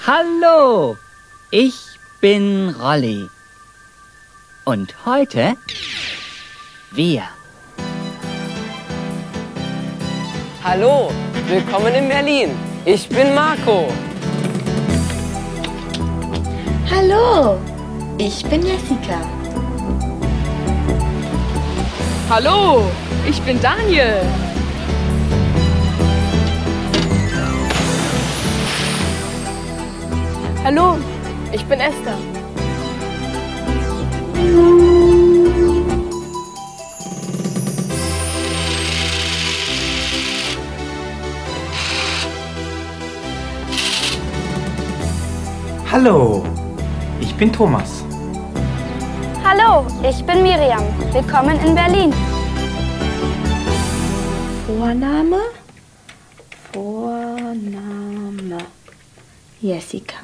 Hallo, ich bin Rolli. Und heute wir. Hallo, willkommen in Berlin. Ich bin Marco. Hallo, ich bin Jessica. Hallo, ich bin Daniel. Hallo, ich bin Esther. Hallo, ich bin Thomas. Hallo, ich bin Miriam. Willkommen in Berlin. Vorname? Jessica.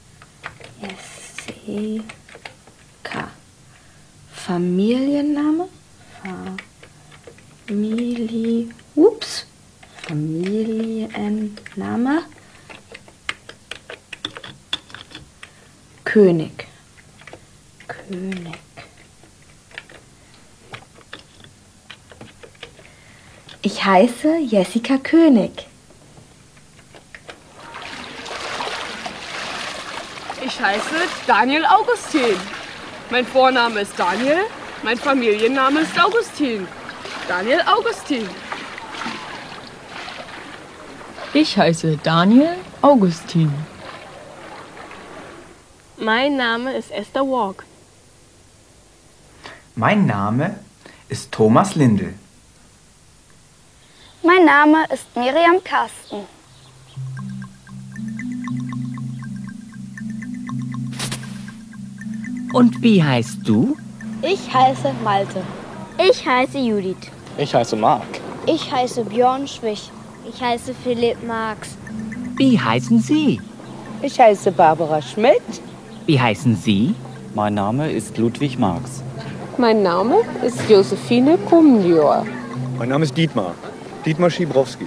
Jessica. Familienname? Familienname? König. Ich heiße Jessica König. Ich heiße Daniel Augustin. Mein Vorname ist Daniel, mein Familienname ist Augustin. Daniel Augustin. Ich heiße Daniel Augustin. Mein Name ist Esther Walk. Mein Name ist Thomas Lindel. Mein Name ist Miriam Karsten. Und wie heißt du? Ich heiße Malte. Ich heiße Judith. Ich heiße Marc. Ich heiße Björn Schwich. Ich heiße Philipp Marx. Wie heißen Sie? Ich heiße Barbara Schmidt. Wie heißen Sie? Mein Name ist Ludwig Marx. Mein Name ist Josephine Kumdior. Mein Name ist Dietmar. Dietmar Schibrowski.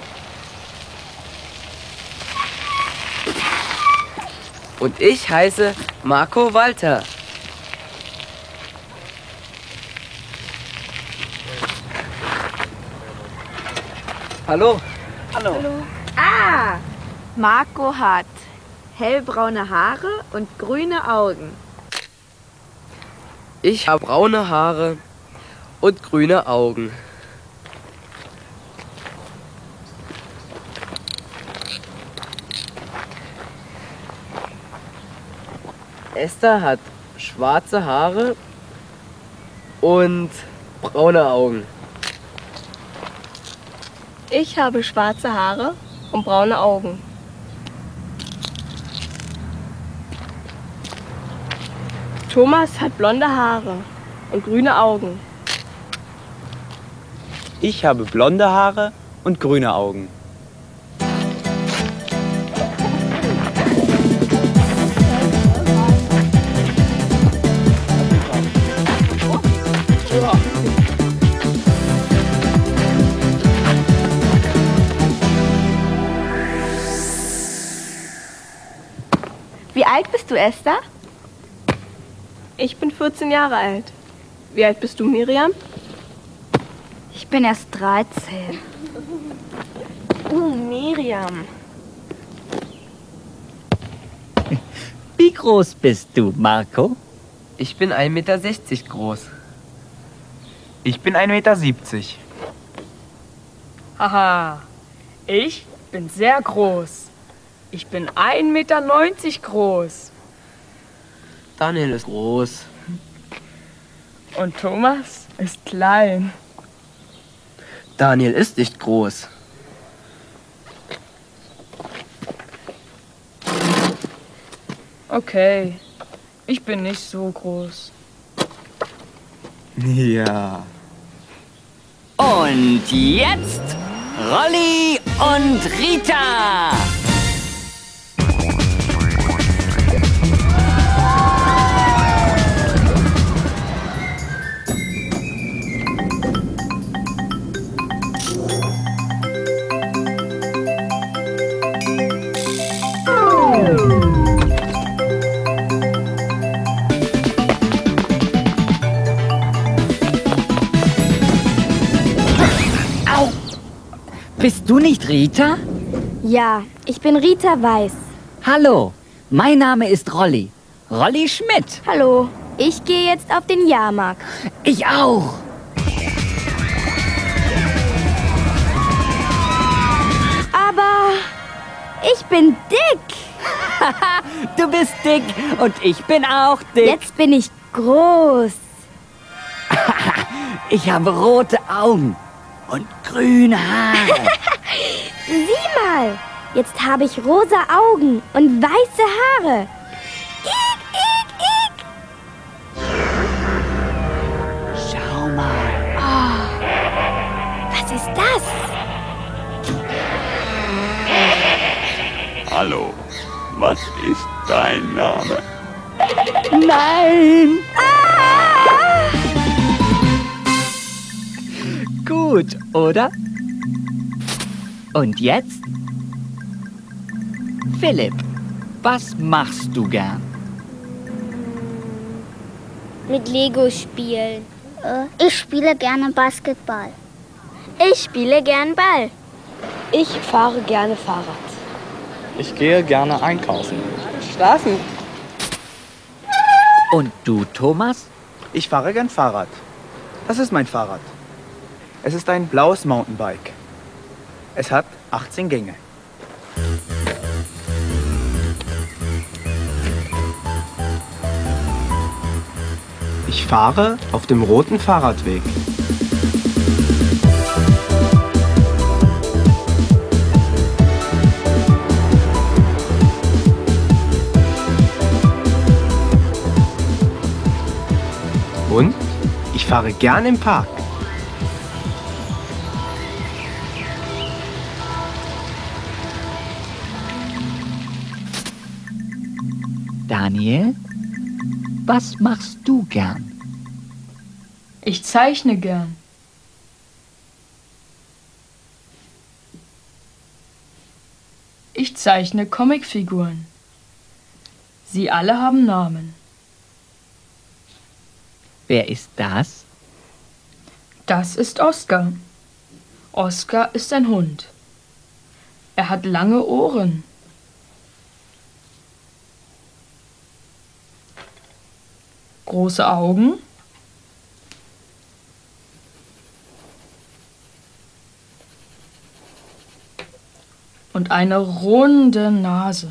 Und ich heiße Marco Walter. Hallo. Hallo. Marco hat hellbraune Haare und grüne Augen. Ich habe braune Haare und grüne Augen. Esther hat schwarze Haare und braune Augen. Ich habe schwarze Haare und braune Augen. Thomas hat blonde Haare und grüne Augen. Ich habe blonde Haare und grüne Augen. Wie alt bist du, Esther? Ich bin 14 Jahre alt. Wie alt bist du, Miriam? Ich bin erst 13. Miriam. Wie groß bist du, Marco? Ich bin 1,60 Meter groß. Ich bin 1,70 Meter. Haha, ich bin sehr groß. Ich bin 1,90 Meter groß. Daniel ist groß. Und Thomas ist klein. Daniel ist nicht groß. Okay, ich bin nicht so groß. Ja. Und jetzt Rolli und Rita. Bist du nicht Rita? Ja, ich bin Rita Weiß. Hallo, mein Name ist Rolli. Rolli Schmidt. Hallo, ich gehe jetzt auf den Jahrmarkt. Ich auch. Aber ich bin dick. Du bist dick und ich bin auch dick. Jetzt bin ich groß. Ich habe rote Augen und grüne Haare. Sieh mal, jetzt habe ich rosa Augen und weiße Haare. Ik, ik, ik. Schau mal. Oh, was ist das? Hallo, was ist dein Name? Nein! Gut, oder? Und jetzt? Philipp, was machst du gern? Mit Lego spielen. Ich spiele gerne Basketball. Ich spiele gern Ball. Ich fahre gerne Fahrrad. Ich gehe gerne einkaufen. Schlafen. Und du, Thomas? Ich fahre gern Fahrrad. Das ist mein Fahrrad. Es ist ein blaues Mountainbike. Es hat 18 Gänge. Ich fahre auf dem roten Fahrradweg. Und ich fahre gern im Park. Daniel, was machst du gern? Ich zeichne gern. Ich zeichne Comicfiguren. Sie alle haben Namen. Wer ist das? Das ist Oskar. Oskar ist ein Hund. Er hat lange Ohren. Große Augen. Und eine runde Nase.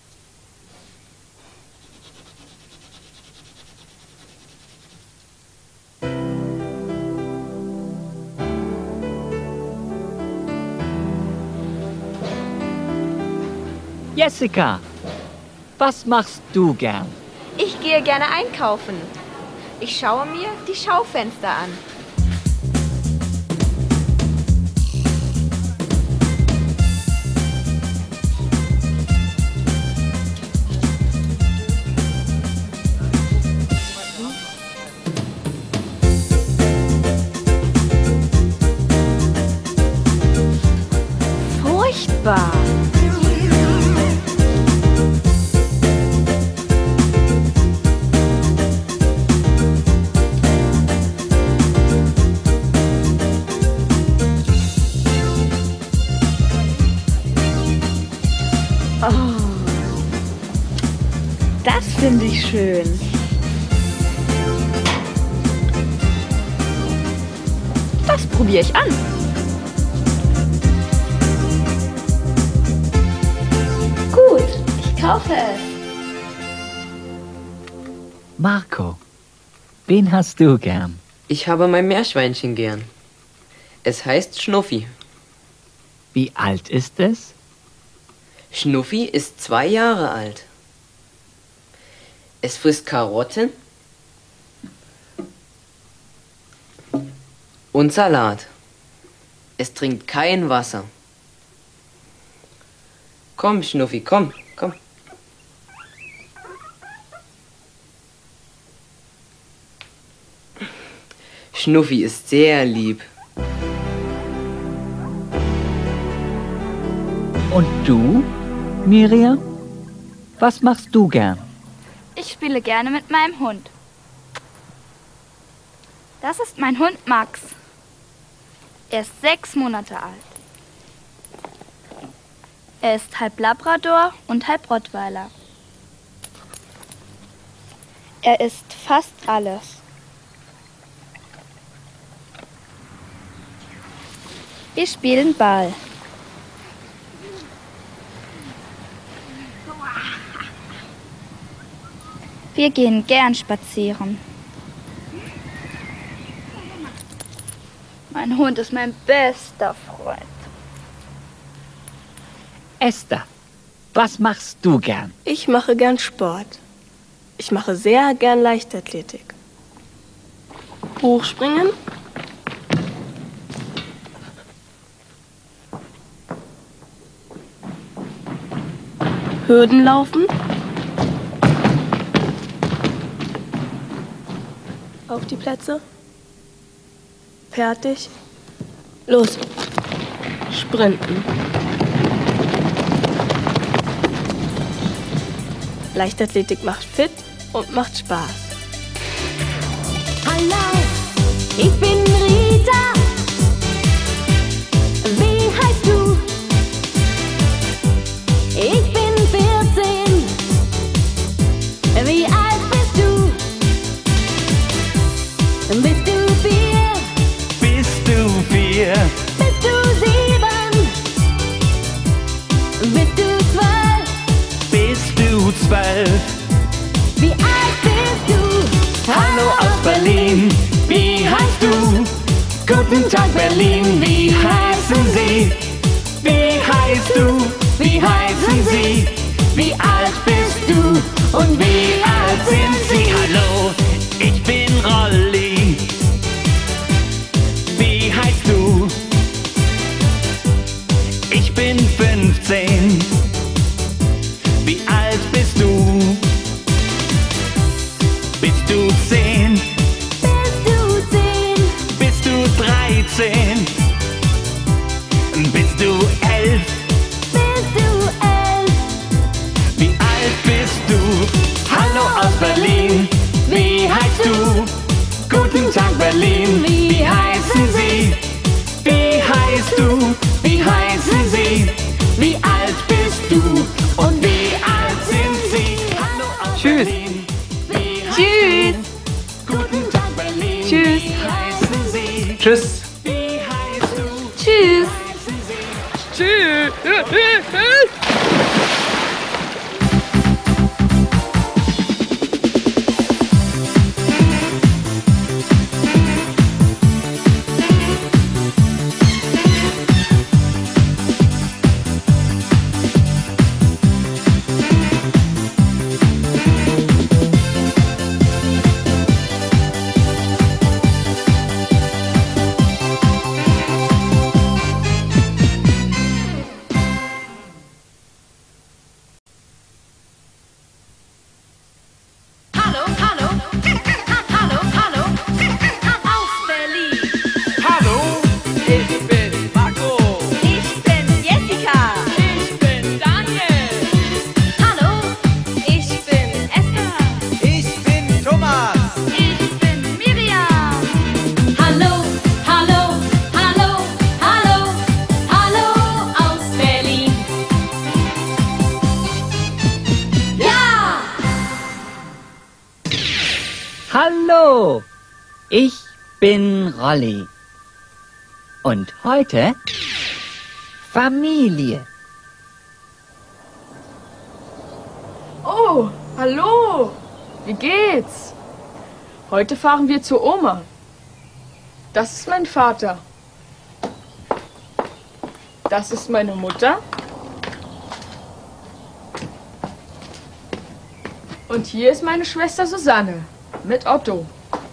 Jessica, was machst du gern? Ich gehe gerne einkaufen. Ich schaue mir die Schaufenster an. Furchtbar. Das finde ich schön. Das probiere ich an. Gut, ich kaufe es. Marco, wen hast du gern? Ich habe mein Meerschweinchen gern. Es heißt Schnuffi. Wie alt ist es? Schnuffi ist 2 Jahre alt. Es frisst Karotten und Salat. Es trinkt kein Wasser. Komm, Schnuffi, komm, komm. Schnuffi ist sehr lieb. Und du, Miriam? Was machst du gern? Ich spiele gerne mit meinem Hund. Das ist mein Hund Max. Er ist 6 Monate alt. Er ist halb Labrador und halb Rottweiler. Er ist fast alles. Wir spielen Ball. Wir gehen gern spazieren. Mein Hund ist mein bester Freund. Esther, was machst du gern? Ich mache gern Sport. Ich mache sehr gern Leichtathletik. Hochspringen. Hürdenlaufen. Auf die Plätze. Fertig. Los. Sprinten. Leichtathletik macht fit und macht Spaß. Hallo, ich bin Rita. Wie heißt du? Ich bin 14. Wie alt bist du? Bist du 4? Bist du 4? Bist du 7? Bist du 12? Bist du 12? Wie alt bist du? Hallo aus Berlin, wie heißt du? Guten Tag Berlin, wie heißen Sie? Wie heißt du? Wie heißen Sie? Wie alt bist du? Und wie alt sind Sie? Hallo, ich bin Rolli. Wie heißt du? Ich bin 15. Wie alt bist du? Bist du 10? Bist du 10? Bist du 13? Bist du 11? Bist du 11? Wie alt bist du? Hallo aus Berlin, wie heißt du? Guten Tag Berlin, wie heißen Sie? Wie heißt du? Wie heißen Sie? Wie alt bist du? Und wie alt sind Sie? Hallo aus Tschüss. Berlin, wie heißt Tschüss. du? Guten Tag Berlin, Tschüss. wie heißen Sie? Tschüss. Wie heißt du? Tschüss. Tschüss. Hallo, hallo. Hallo, hallo. Aus Berlin. Hallo, ich bin Marco. Ich bin Jessica. Ich bin Daniel. Hallo, ich bin Esther. Ich bin Thomas. Ich bin Miriam. Hallo, hallo, hallo, hallo, hallo aus Berlin. Ja! Hallo, ich bin Rolli. Und heute Familie. Oh, hallo. Wie geht's? Heute fahren wir zur Oma. Das ist mein Vater. Das ist meine Mutter. Und hier ist meine Schwester Susanne mit Otto.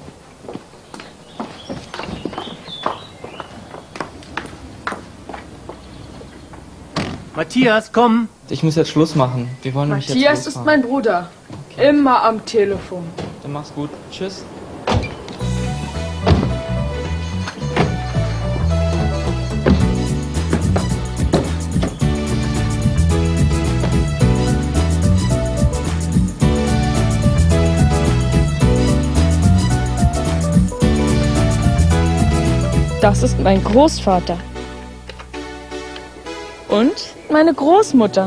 Matthias, komm! Ich muss jetzt Schluss machen. Wir wollen nämlich jetzt Matthias ist losfahren. mein Bruder. Immer am Telefon. Dann mach's gut. Tschüss. Das ist mein Großvater. Und meine Großmutter.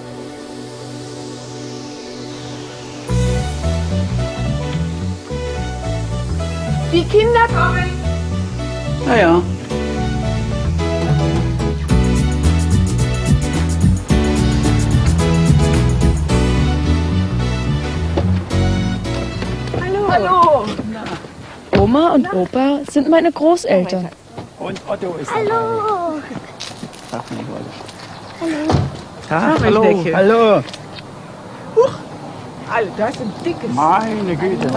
Die Kinder kommen. Na ja. Hallo. Oma und Opa sind meine Großeltern. Und Otto ist Hallo. Tag, Hallo. Tag, hallo. Hallo. Alter, das ist ein dickes. Meine Güte.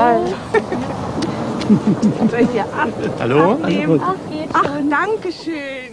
Soll ich dir ab? Hallo? Abnehmen? Alles Ach, danke schön.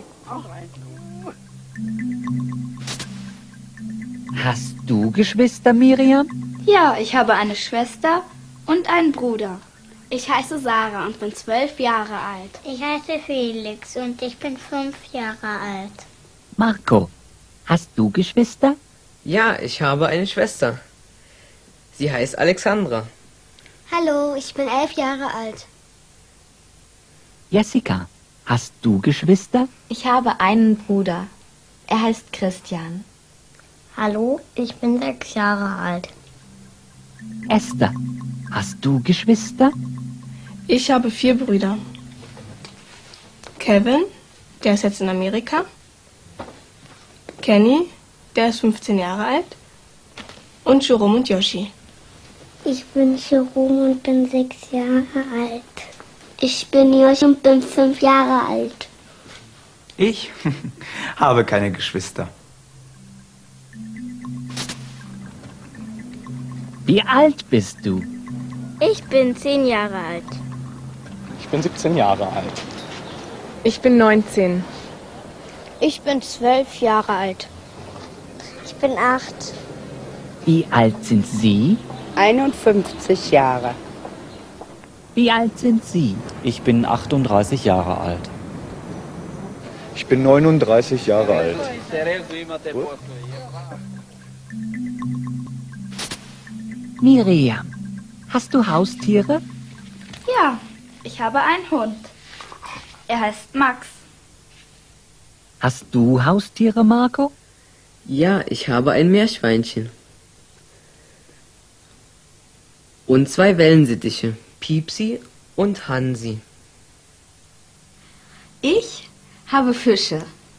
Hast du Geschwister, Miriam? Ja, ich habe eine Schwester und einen Bruder. Ich heiße Sarah und bin 12 Jahre alt. Ich heiße Felix und ich bin 5 Jahre alt. Marco, hast du Geschwister? Ja, ich habe eine Schwester. Sie heißt Alexandra. Hallo, ich bin 11 Jahre alt. Jessica, hast du Geschwister? Ich habe einen Bruder. Er heißt Christian. Hallo, ich bin 6 Jahre alt. Esther, hast du Geschwister? Ich habe 4 Brüder. Kevin, der ist jetzt in Amerika. Kenny, der ist 15 Jahre alt. Und Jerome und Yoshi. Ich bin Jerome und bin 6 Jahre alt. Ich bin Yoshi und bin 5 Jahre alt. Ich habe keine Geschwister. Wie alt bist du? Ich bin 10 Jahre alt. Ich bin 17 Jahre alt. Ich bin 19. Ich bin 12 Jahre alt. Ich bin 8. Wie alt sind Sie? 51 Jahre. Wie alt sind Sie? Ich bin 38 Jahre alt. Ich bin 39 Jahre alt. Miriam, hast du Haustiere? Ja, ich habe einen Hund. Er heißt Max. Hast du Haustiere, Marco? Ja, ich habe ein Meerschweinchen. Und 2 Wellensittiche, Piepsi und Hansi. Ich habe Fische.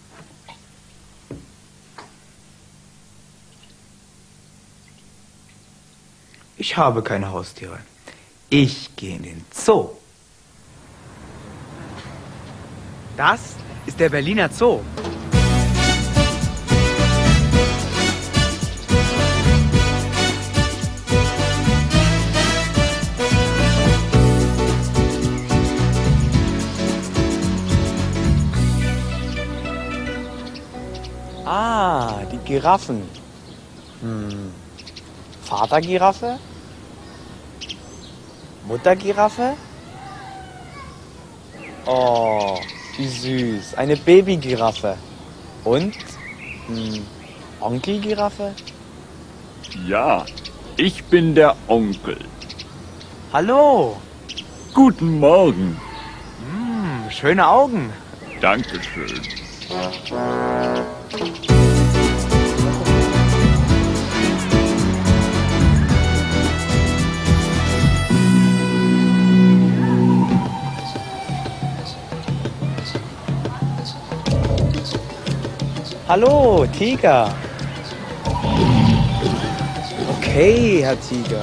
Ich habe keine Haustiere. Ich gehe in den Zoo. Das ist der Berliner Zoo. Ah, die Giraffen. Vatergiraffe? Muttergiraffe? Oh, wie süß. Eine Babygiraffe. Und? Onkelgiraffe? Ja, ich bin der Onkel. Hallo. Guten Morgen. Schöne Augen. Dankeschön. Hallo, Tiger. Okay, Herr Tiger.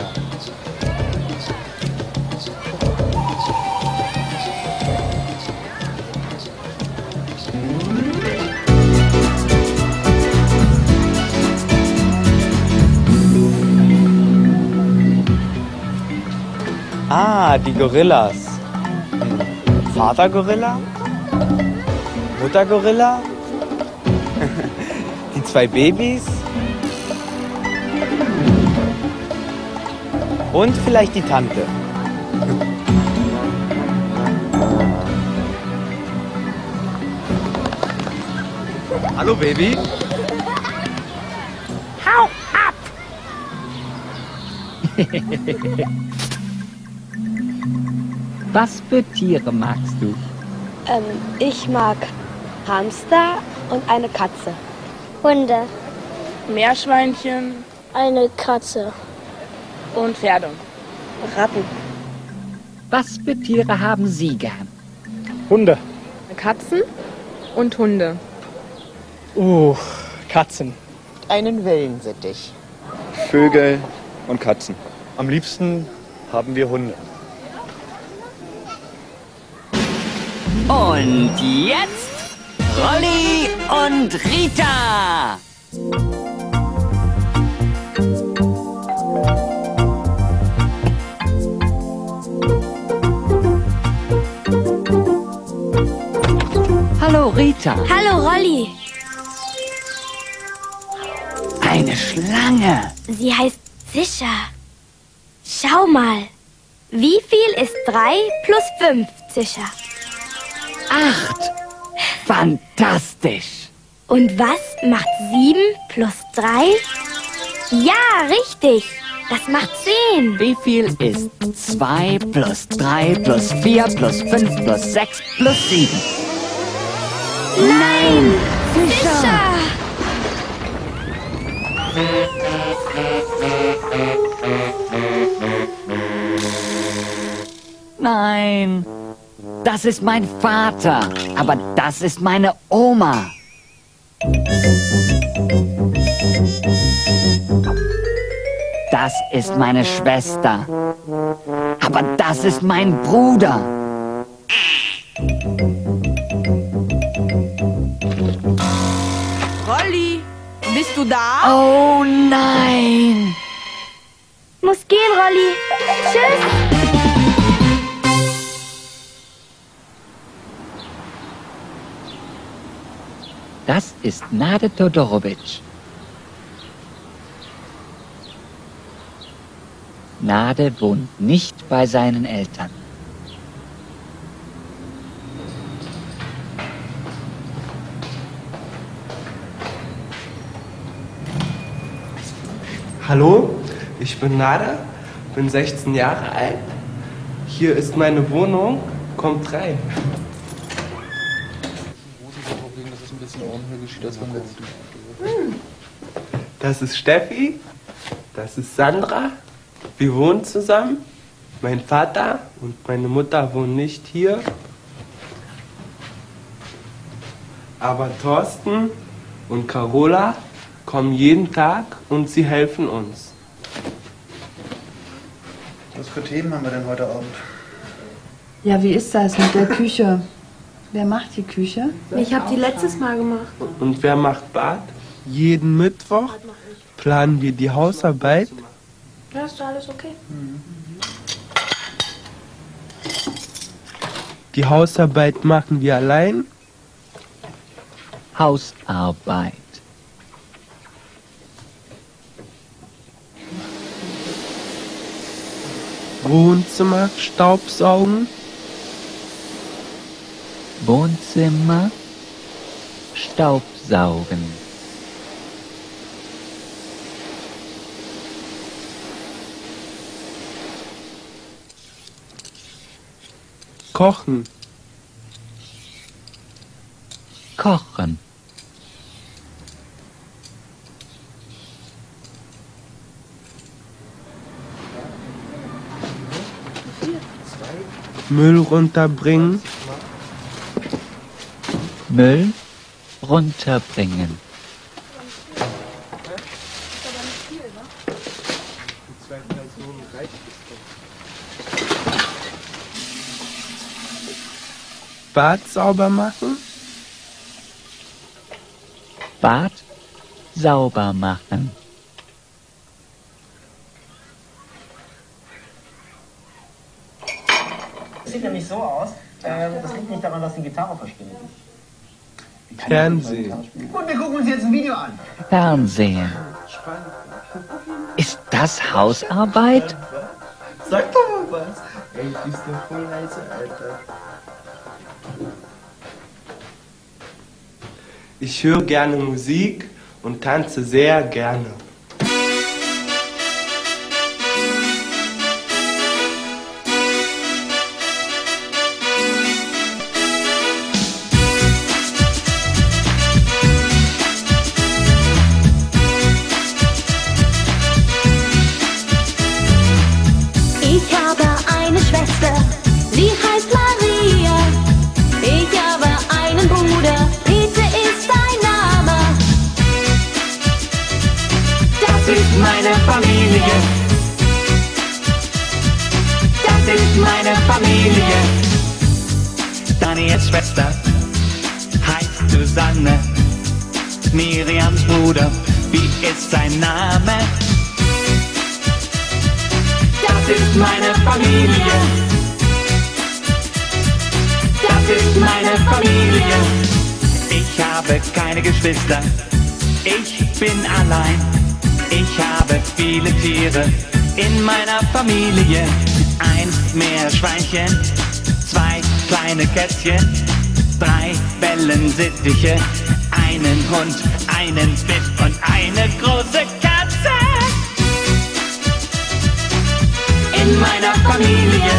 Ah, die Gorillas. Vatergorilla? Muttergorilla? Die 2 Babys? Und vielleicht die Tante. Hallo, Baby. Hau ab! Was für Tiere magst du? Ich mag Hamster und eine Katze. Hunde. Meerschweinchen. Eine Katze. Und Pferde. Ratten. Was für Tiere haben Sie gern? Hunde. Katzen und Hunde. Katzen. Einen Wellensittich. Vögel und Katzen. Am liebsten haben wir Hunde. Und jetzt Rolli und Rita. Hallo Rita. Hallo Rolli. Eine Schlange. Sie heißt Zischa. Schau mal. Wie viel ist 3 plus 5, Zischa? 8. Fantastisch. Und was macht 7 plus 3? Ja, richtig. Das macht 10. Wie viel ist 2 plus 3 plus 4 plus 5 plus 6 plus 7? Nein! Zischa! Nein. Das ist mein Vater. Aber das ist meine Oma. Das ist meine Schwester. Aber das ist mein Bruder. Rolli, bist du da? Oh nein! Muss gehen, Rolli. Tschüss. Das ist Nade Todorovic. Nade wohnt nicht bei seinen Eltern. Hallo, ich bin Nada, bin 16 Jahre alt. Hier ist meine Wohnung, kommt rein. Das ist Steffi, das ist Sandra. Wir wohnen zusammen. Mein Vater und meine Mutter wohnen nicht hier. Aber Thorsten und Carola kommen jeden Tag und sie helfen uns. Was für Themen haben wir denn heute Abend? Ja, wie ist das mit der Küche? Wer macht die Küche? Ich habe die letztes Mal gemacht. Und wer macht Bad? Jeden Mittwoch planen wir die Hausarbeit. Ja, ist doch alles okay. Die Hausarbeit machen wir allein. Hausarbeit. Wohnzimmer staubsaugen. Wohnzimmer staubsaugen. Kochen. Kochen. Müll runterbringen. Müll runterbringen. Bad sauber machen. Bad sauber machen. Das sieht nämlich so aus. Das liegt nicht daran, dass die Gitarre verstimmt ist. Fernsehen. Gut, wir gucken uns jetzt ein Video an. Fernsehen. Ist das Hausarbeit? Sag doch mal was. Ey, du bist doch voll leise, Alter. Ich höre gerne Musik und tanze sehr gerne. Schwester, sie heißt Maria. Ich habe einen Bruder, Peter ist sein Name. Das ist meine Familie. Das ist meine Familie. Daniels Schwester heißt Susanne. Miriams Bruder, wie ist sein Name? Das ist meine Familie. Das ist meine Familie. Ich habe keine Geschwister. Ich bin allein. Ich habe viele Tiere in meiner Familie. Ein Meerschweinchen, 2 kleine Kätzchen, 3 Wellensittiche, einen Hund, einen Fisch und eine große Katze. In meiner Familie.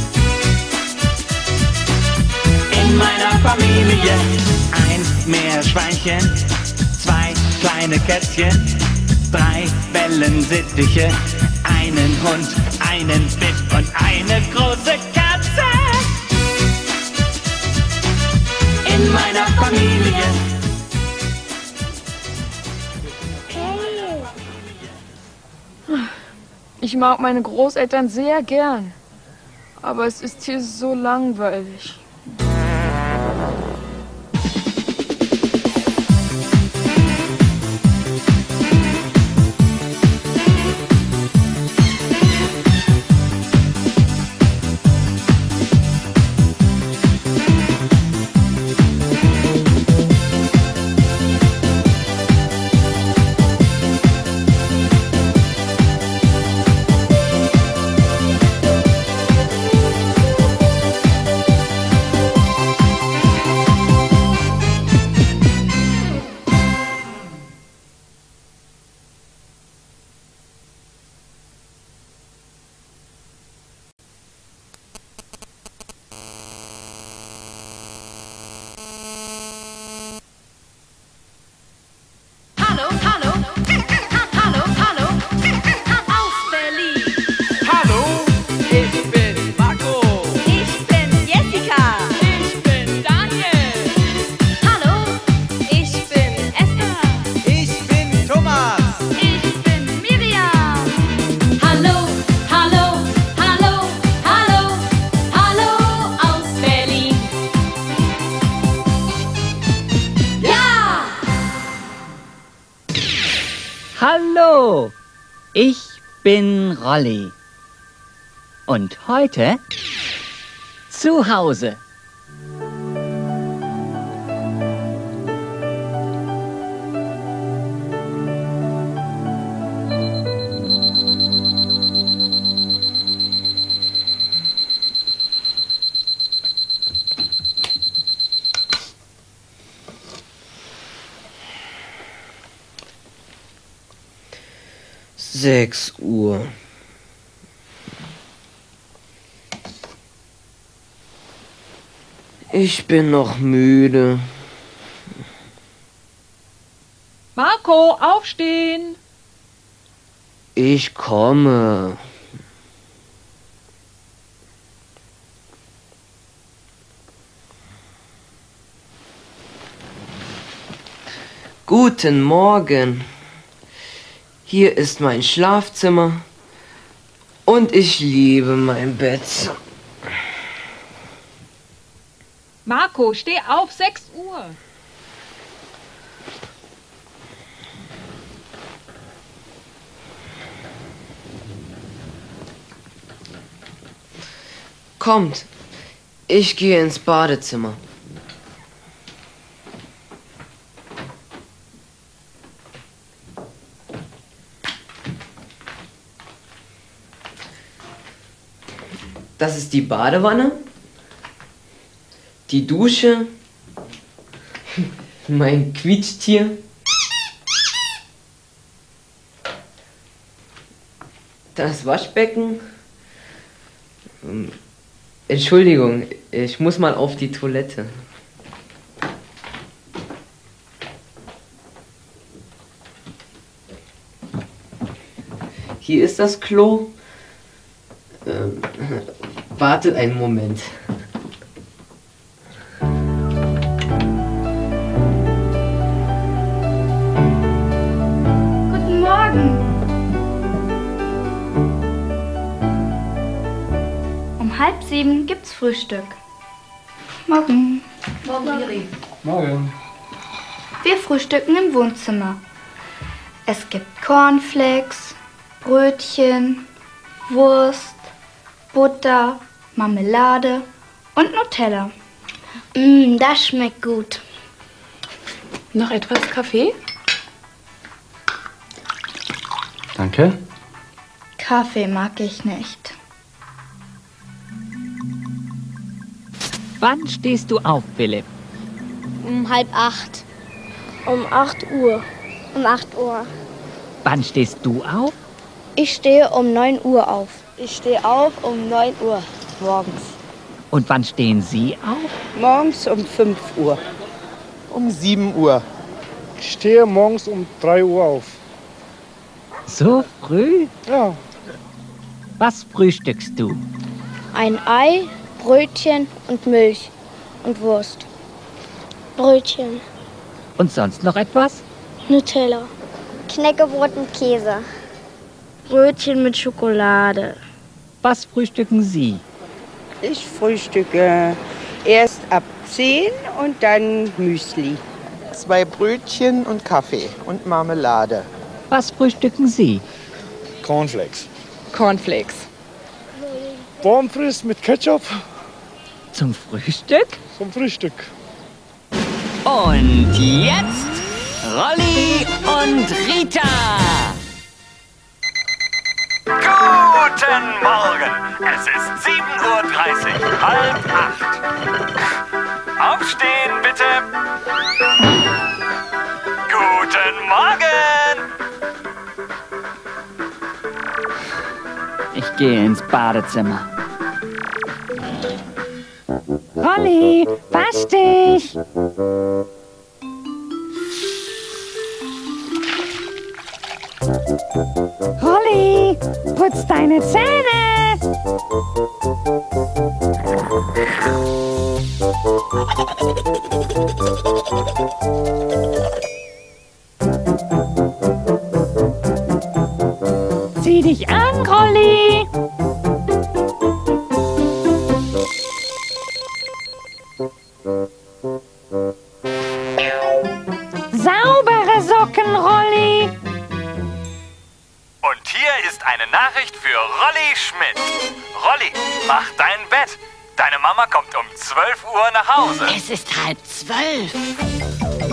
In meiner Familie. Ein Meerschweinchen, 2 kleine Kätzchen, 3 Wellensittiche, einen Hund, einen Fisch und eine große Katze. In meiner Familie. Ich mag meine Großeltern sehr gern, aber es ist hier so langweilig. Hallo, ich bin Rolli. Und heute zu Hause. Sechs Uhr. Ich bin noch müde. Marco, aufstehen! Ich komme. Guten Morgen. Hier ist mein Schlafzimmer und ich liebe mein Bett. Marco, steh auf, 6 Uhr. Kommt, ich gehe ins Badezimmer. Das ist die Badewanne, die Dusche, mein Quietschtier, das Waschbecken. Entschuldigung, ich muss mal auf die Toilette. Hier ist das Klo. Wartet einen Moment. Guten Morgen. Um 6:30 gibt's Frühstück. Morgen. Morgen, Miri. Morgen. Wir frühstücken im Wohnzimmer. Es gibt Cornflakes, Brötchen, Wurst, Butter, Marmelade und Nutella. Das schmeckt gut. Noch etwas Kaffee? Danke. Kaffee mag ich nicht. Wann stehst du auf, Philipp? Um 7:30. Um 8 Uhr. Um 8 Uhr. Wann stehst du auf? Ich stehe um 9 Uhr auf. Ich stehe auf um 9 Uhr morgens. Und wann stehen Sie auf? Morgens um 5 Uhr. Um 7 Uhr. Ich stehe morgens um 3 Uhr auf. So früh? Ja. Was frühstückst du? Ein Ei, Brötchen und Milch und Wurst. Brötchen. Und sonst noch etwas? Nutella. Knäckebrot und Käse. Brötchen mit Schokolade. Was frühstücken Sie? Ich frühstücke erst ab 10 und dann Müsli. 2 Brötchen und Kaffee und Marmelade. Was frühstücken Sie? Cornflakes. Cornflakes. Pommes frites mit Ketchup. Zum Frühstück? Zum Frühstück. Und jetzt Rolli und Rita. Guten Morgen! Es ist 7:30 Uhr, 7:30. Aufstehen, bitte! Guten Morgen! Ich gehe ins Badezimmer. Rolli, wasch dich! Rolli, putz deine Zähne! Zieh dich an, Rolli! Saubere Socken, Rolli! Und hier ist eine Nachricht für Rolli Schmidt. Rolli, mach dein Bett. Deine Mama kommt um 12 Uhr nach Hause. Es ist 11:30.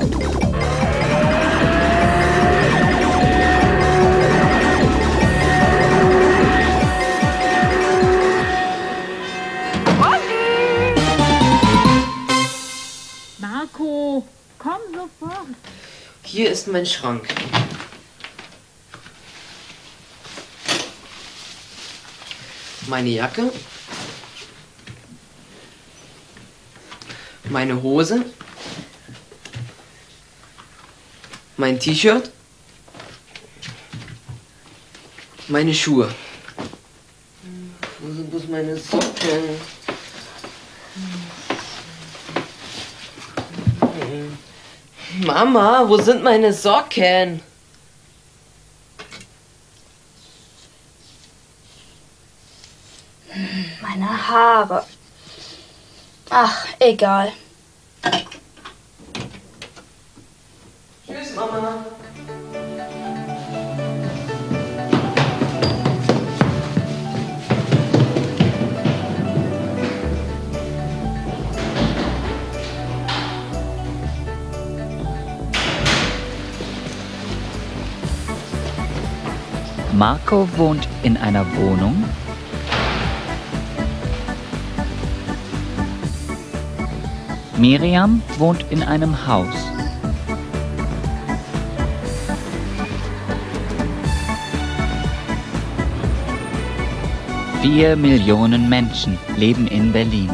Marco, komm sofort. Hier ist mein Schrank. Meine Jacke. Meine Hose. Mein T-Shirt. Meine Schuhe. Wo sind bloß meine Socken? Mama, wo sind meine Socken? Meine Haare. Ach, egal. Tschüss, Mama. Marco wohnt in einer Wohnung. Miriam wohnt in einem Haus. Vier Millionen Menschen leben in Berlin.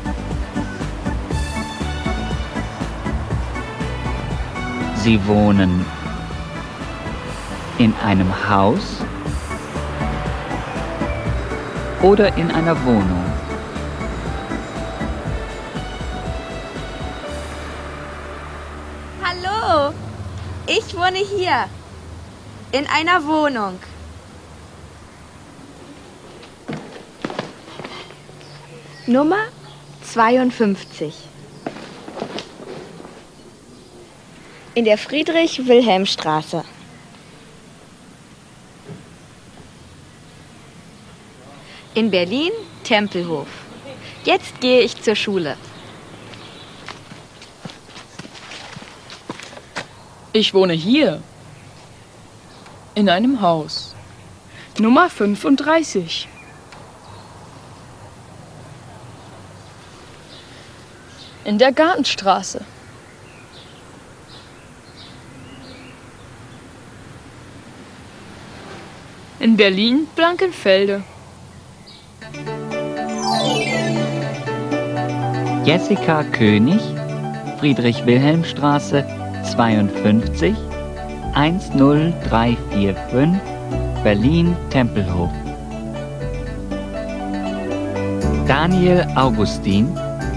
Sie wohnen in einem Haus oder in einer Wohnung? Hallo, ich wohne hier. In einer Wohnung. Nummer 52. In der Friedrich-Wilhelm-Straße. In Berlin, Tempelhof. Jetzt gehe ich zur Schule. Ich wohne hier. In einem Haus. Nummer 35. In der Gartenstraße. In Berlin, Blankenfelde. Jessica König, Friedrich-Wilhelm-Straße 52 10345, Berlin-Tempelhof. Daniel Augustin,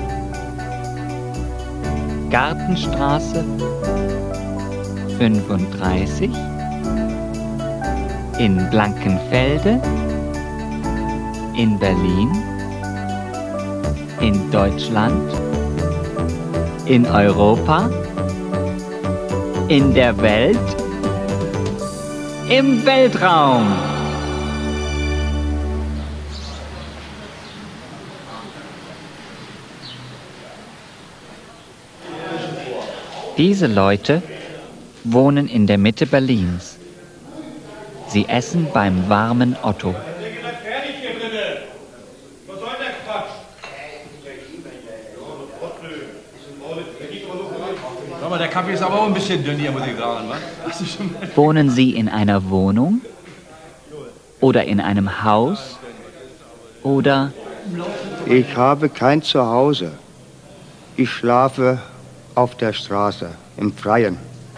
Gartenstraße 35 in Blankenfelde, in Berlin, in Deutschland, in Europa, in der Welt, im Weltraum. Diese Leute wohnen in der Mitte Berlins. Sie essen beim warmen Otto. Aber der Kaffee ist aber auch ein bisschen dünn hier, muss ich sagen. Was? Wohnen Sie in einer Wohnung? Oder in einem Haus? Oder... Ich habe kein Zuhause. Ich schlafe auf der Straße, im Freien.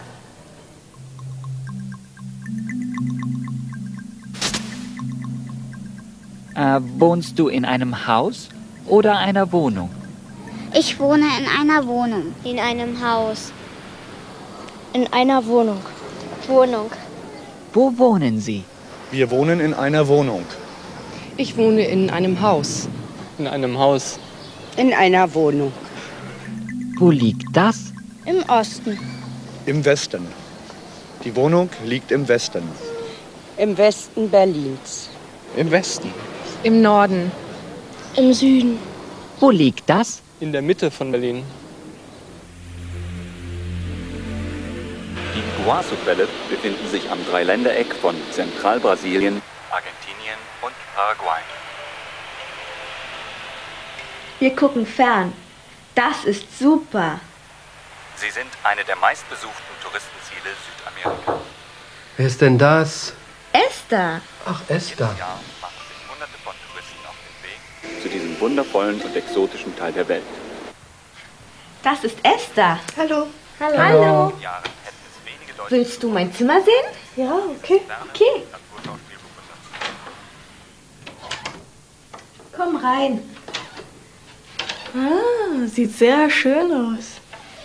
Wohnst du in einem Haus oder einer Wohnung? Ich wohne in einer Wohnung. In einem Haus. In einer Wohnung. Wohnung. Wo wohnen Sie? Wir wohnen in einer Wohnung. Ich wohne in einem Haus. In einem Haus. In einer Wohnung. Wo liegt das? Im Osten. Im Westen. Die Wohnung liegt im Westen. Im Westen Berlins. Im Westen. Im Norden. Im Süden. Wo liegt das? In der Mitte von Berlin. Die Iguazu-Fälle befinden sich am Dreiländereck von Zentralbrasilien, Argentinien und Paraguay. Wir gucken fern. Das ist super. Sie sind eine der meistbesuchten Touristenziele Südamerikas. Wer ist denn das? Esther. Ach, Esther. Jedes Jahr machen sich Hunderte von Touristen auf den Weg zu diesem wundervollen und exotischen Teil der Welt. Das ist Esther. Hallo. Hallo. Hallo. Willst du mein Zimmer sehen? Ja, okay. Okay. Komm rein. Ah, sieht sehr schön aus.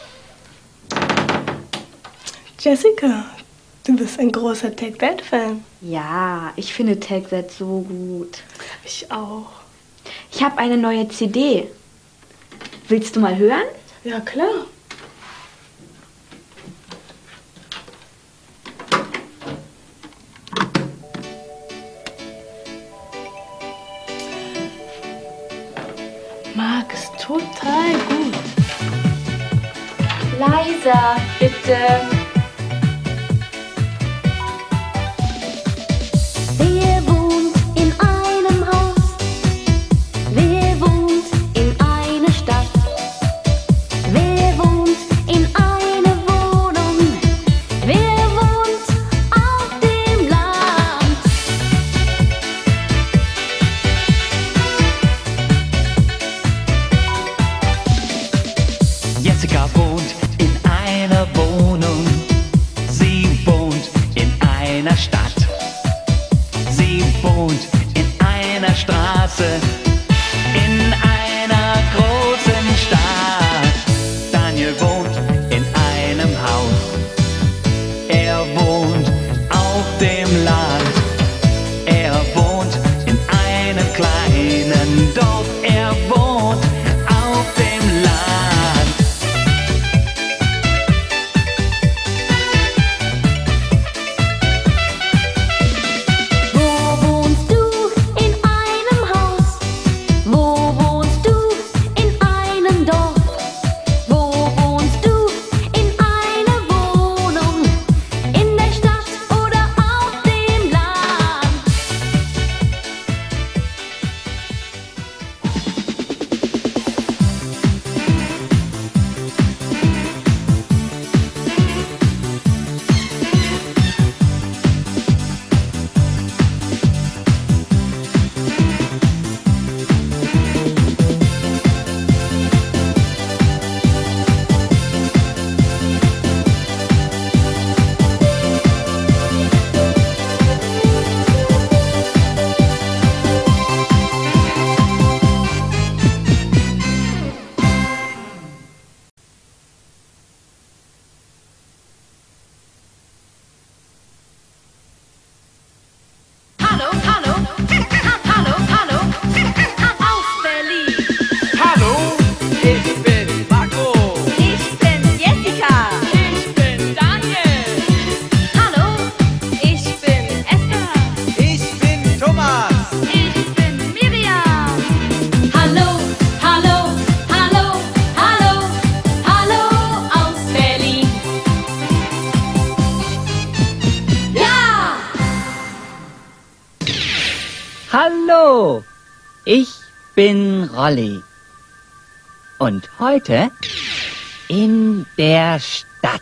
Jessica, du bist ein großer Take That-Fan. Ja, ich finde Take That so gut. Ich auch. Ich habe eine neue CD. Willst du mal hören? Ja, klar. Mag es total gut. Leiser, bitte. Wer wohnt in einem Haus? Wer wohnt in einer Stadt? Wer wohnt in einer Wohnung? Wer wohnt auf dem Land? Jessica wohnt in einer Wohnung. Sie wohnt in einer Stadt. Sie wohnt in einer Straße, in einer großen Stadt. Daniel wohnt in einem Haus. Er wohnt auf dem Land. Er wohnt in einem kleinen Dorf. Er wohnt auf dem Land. Hallo, ich bin Rolli. Und heute in der Stadt.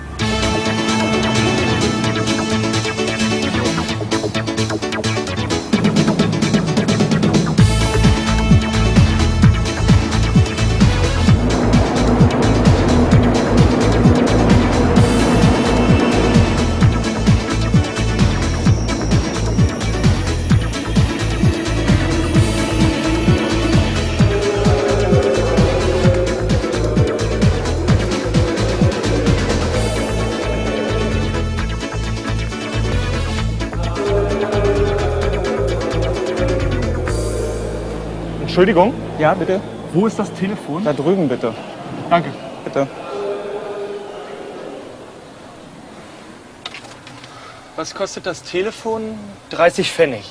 Entschuldigung? Ja, bitte? Wo ist das Telefon? Da drüben, bitte. Danke. Bitte. Was kostet das Telefon? 30 Pfennig.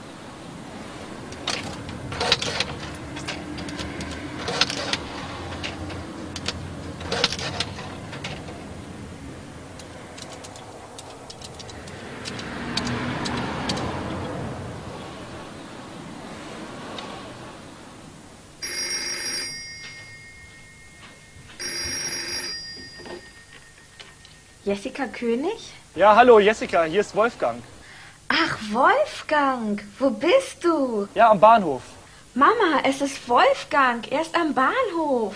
Jessica König? Ja, hallo Jessica, hier ist Wolfgang. Ach, Wolfgang, wo bist du? Ja, am Bahnhof. Mama, es ist Wolfgang, er ist am Bahnhof.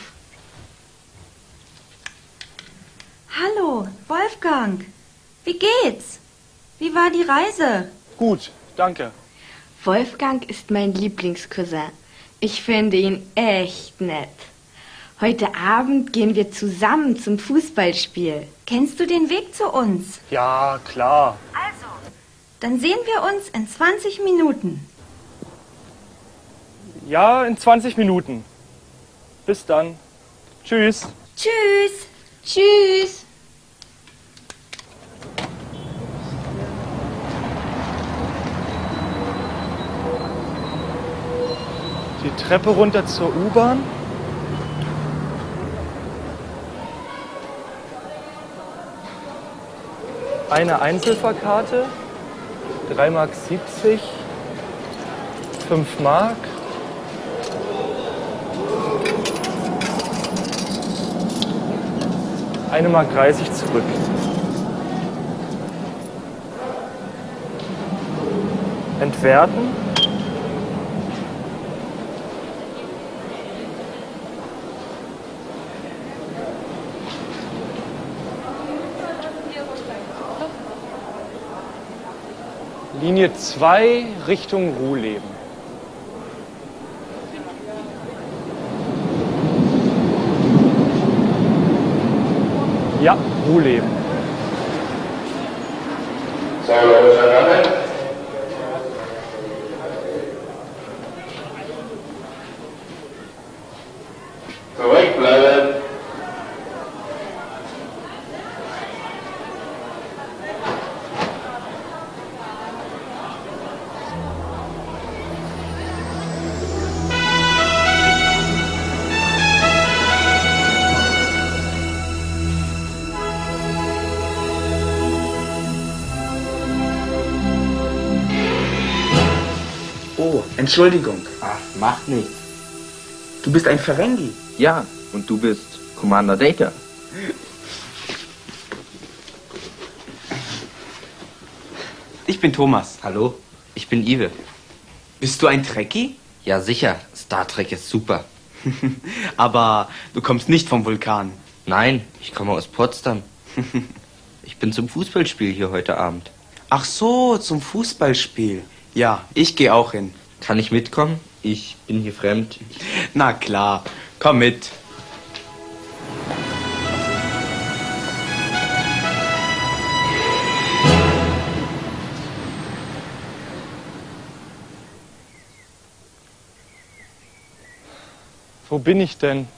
Hallo, Wolfgang. Wie geht's? Wie war die Reise? Gut, danke. Wolfgang ist mein Lieblingscousin. Ich finde ihn echt nett. Heute Abend gehen wir zusammen zum Fußballspiel. Kennst du den Weg zu uns? Ja, klar. Also, dann sehen wir uns in 20 Minuten. Ja, in 20 Minuten. Bis dann. Tschüss. Tschüss. Tschüss. Die Treppe runter zur U-Bahn. Eine Einzelfahrkarte, 3,70 Mark, 5 Mark. Eine Mark 30 zurück. Entwerten. Linie 2 Richtung Ruhleben. Ja, Ruhe leben. Zurückbleiben. Oh, Entschuldigung. Ach, macht nichts. Du bist ein Ferengi. Ja, und du bist Commander Data. Ich bin Thomas. Hallo, ich bin Ive. Bist du ein Trekkie? Ja, sicher. Star Trek ist super. Aber du kommst nicht vom Vulkan. Nein, ich komme aus Potsdam. Ich bin zum Fußballspiel hier heute Abend. Ach so, zum Fußballspiel. Ja, ich gehe auch hin. Kann ich mitkommen? Ich bin hier fremd. Na klar, komm mit. Wo bin ich denn?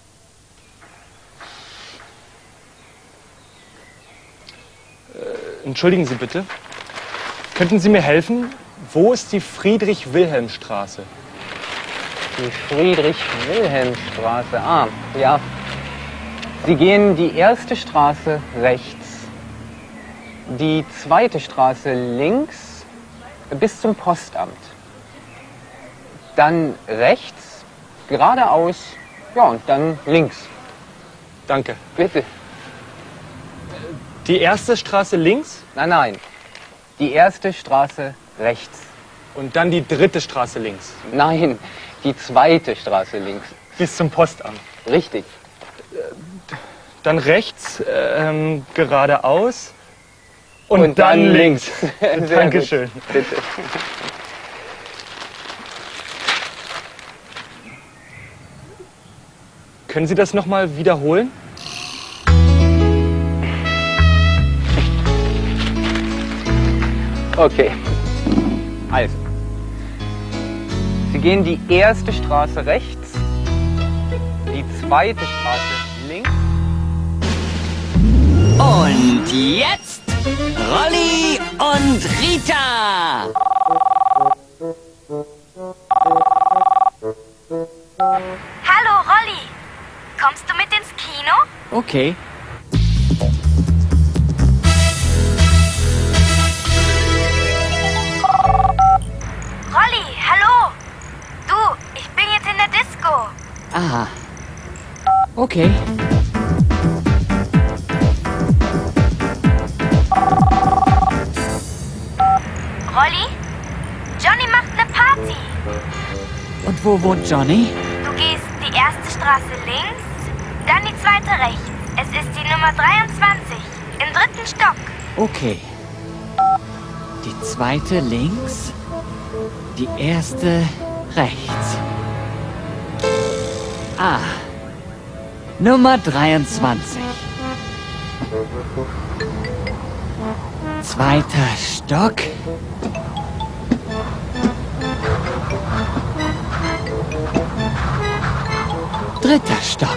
Entschuldigen Sie bitte. Könnten Sie mir helfen? Wo ist die Friedrich-Wilhelm-Straße? Die Friedrich-Wilhelm-Straße. Ah, ja. Sie gehen die erste Straße rechts, die zweite Straße links bis zum Postamt. Dann rechts, geradeaus, ja, und dann links. Danke. Bitte. Die erste Straße links? Nein, nein. Die erste Straße rechts. Und dann die dritte Straße links? Nein, die zweite Straße links. Bis zum Postamt? Richtig. Dann rechts, geradeaus und dann links. Dankeschön. Bitte. Können Sie das nochmal wiederholen? Okay. Also. Sie gehen die erste Straße rechts, die zweite Straße links. Und jetzt Rolli und Rita. Hallo, Rolli. Kommst du mit ins Kino? Okay. Rolli, hallo. Du, ich bin jetzt in der Disco. Aha. Okay. Rolli, Johnny macht eine Party. Und wo wohnt Johnny? Du gehst die erste Straße links, dann die zweite rechts. Es ist die Nummer 23 im 3. Stock. Okay. Die zweite links, die erste rechts. Ah, Nummer 23. 2. Stock. 3. Stock.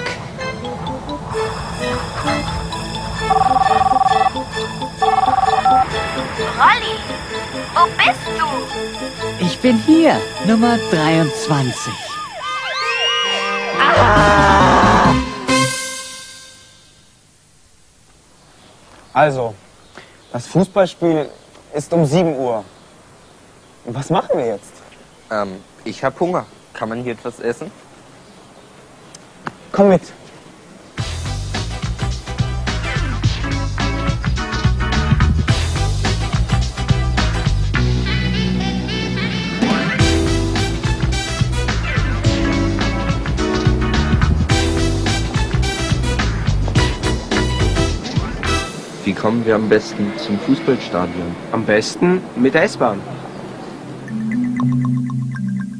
Rolli, wo bist du? Ich bin hier, Nummer 23. Also, das Fußballspiel ist um 7 Uhr. Und was machen wir jetzt? Ich hab Hunger. Kann man hier etwas essen? Komm mit. Wie kommen wir am besten zum Fußballstadion? Am besten mit der S-Bahn.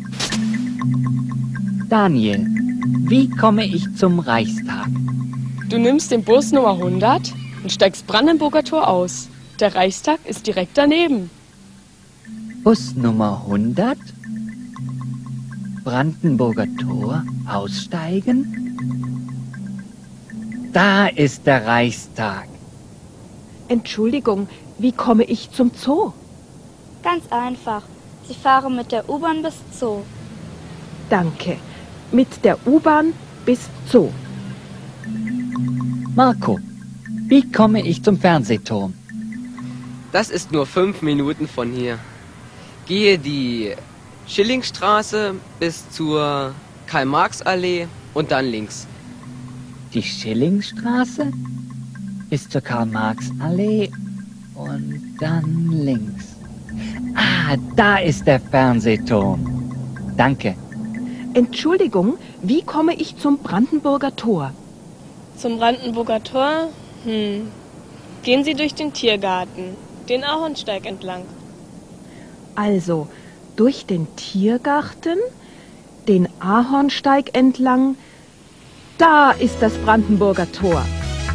Daniel, wie komme ich zum Reichstag? Du nimmst den Bus Nummer 100 und steigst Brandenburger Tor aus. Der Reichstag ist direkt daneben. Bus Nummer 100? Brandenburger Tor aussteigen? Da ist der Reichstag. Entschuldigung, wie komme ich zum Zoo? Ganz einfach. Sie fahren mit der U-Bahn bis Zoo. Danke. Mit der U-Bahn bis Zoo. Marco, wie komme ich zum Fernsehturm? Das ist nur 5 Minuten von hier. Gehe die Schillingstraße bis zur Karl-Marx-Allee und dann links. Die Schillingstraße bis zur Karl-Marx-Allee und dann links. Ah, da ist der Fernsehturm. Danke. Entschuldigung, wie komme ich zum Brandenburger Tor? Zum Brandenburger Tor? Gehen Sie durch den Tiergarten, den Ahornsteig entlang. Also, durch den Tiergarten, den Ahornsteig entlang, da ist das Brandenburger Tor.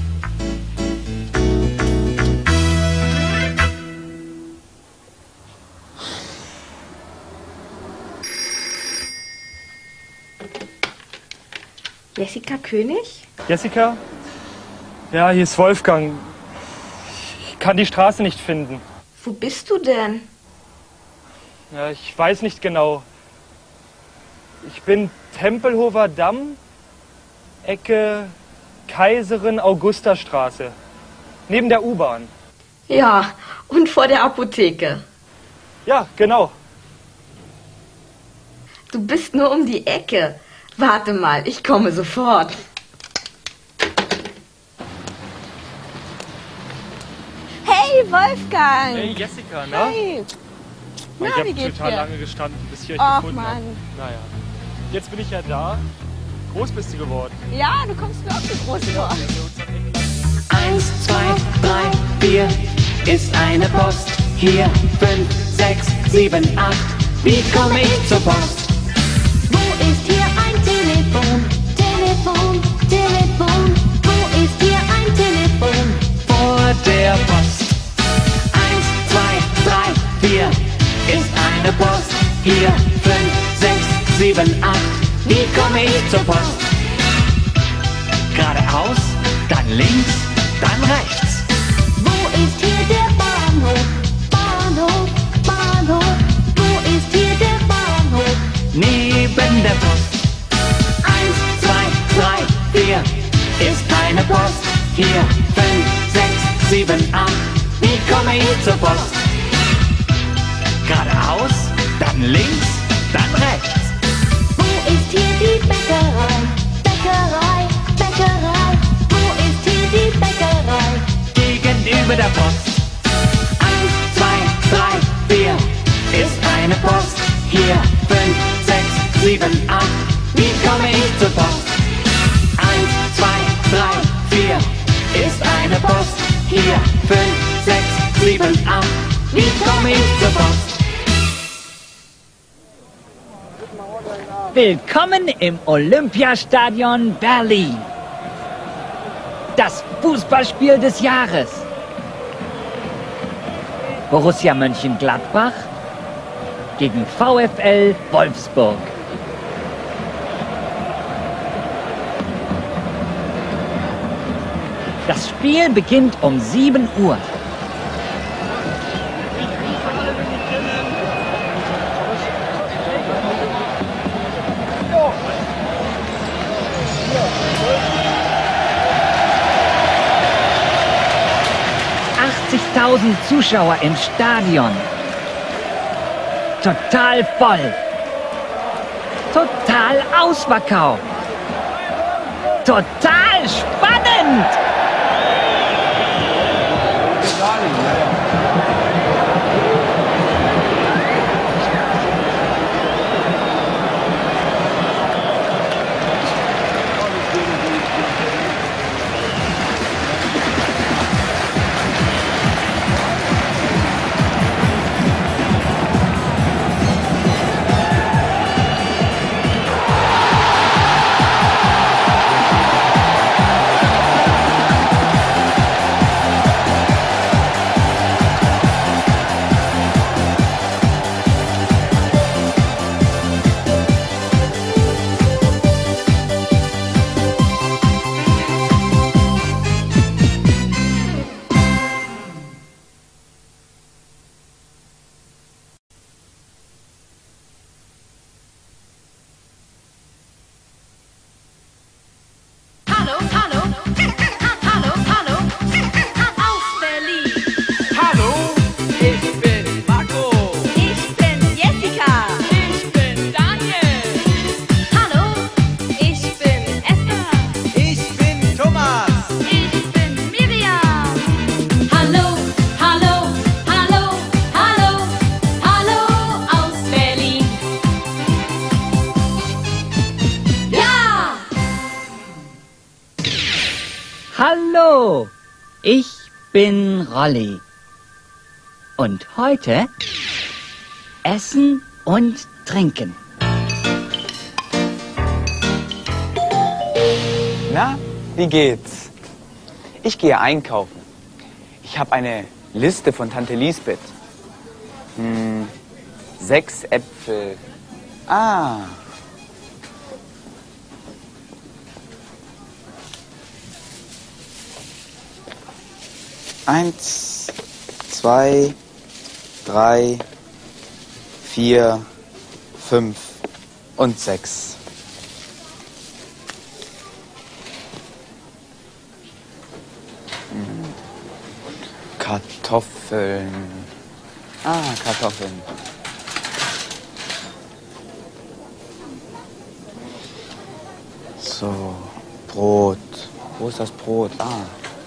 Jessica König? Jessica? Ja, hier ist Wolfgang. Ich kann die Straße nicht finden. Wo bist du denn? Ja, ich weiß nicht genau. Ich bin Tempelhofer Damm, Ecke Kaiserin-Augusta-Straße. Neben der U-Bahn. Ja, und vor der Apotheke. Ja, genau. Du bist nur um die Ecke. Warte mal, ich komme sofort. Hey, Wolfgang! Hey, Jessica, ne? Hey! Ich Na, wie habe geht's total dir? lange gestanden, bis ich euch Och, gefunden habe. Mann. Naja. Jetzt bin ich ja da. Groß bist du geworden. Ja, du kommst mir auch so groß vor. 1, 2, 3, 4 ist eine Post. Hier 5, 6, 7, 8. Wie komme ich zur Post? Wo ist hier ein Telefon? Telefon, Telefon. Wo ist hier ein Telefon? Vor der Post. 1, 2, 3, 4 ist eine Post. Hier 5, 6, 7, 8. Wie komme ich zur Post? Geradeaus, dann links, dann rechts. Wo ist hier der Bahnhof? Bahnhof, Bahnhof. Wo ist hier der Bahnhof? Neben der Post. 1, 2, 3, 4 ist eine Post. Hier 5, 6, 7, 8. Wie komme ich zur Post? Geradeaus, dann links, dann rechts. Wo ist hier die Bäckerei? Bäckerei, Bäckerei. Wo ist hier die Bäckerei? Gegenüber der Post. 1, 2, 3, 4 ist eine Post. Hier 5, 6, 7, 8. Wie komme ich zur Post? 1, 2, 3, 4 ist eine Post. Hier 5, 6, 7, 8. Wie komme ich zur Post? Willkommen im Olympiastadion Berlin. Das Fußballspiel des Jahres. Borussia Mönchengladbach gegen VfL Wolfsburg. Das Spiel beginnt um 7 Uhr. Zuschauer im Stadion. Total voll. Total ausverkauft. Total spannend. Hallo, ich bin Rolli. Und heute Essen und Trinken. Na, wie geht's? Ich gehe einkaufen. Ich habe eine Liste von Tante Lisbeth. 6 Äpfel. Ah. Eins, 2, 3, 4, 5 und 6. Kartoffeln. Ah, Kartoffeln. So, Brot. Wo ist das Brot? Ah.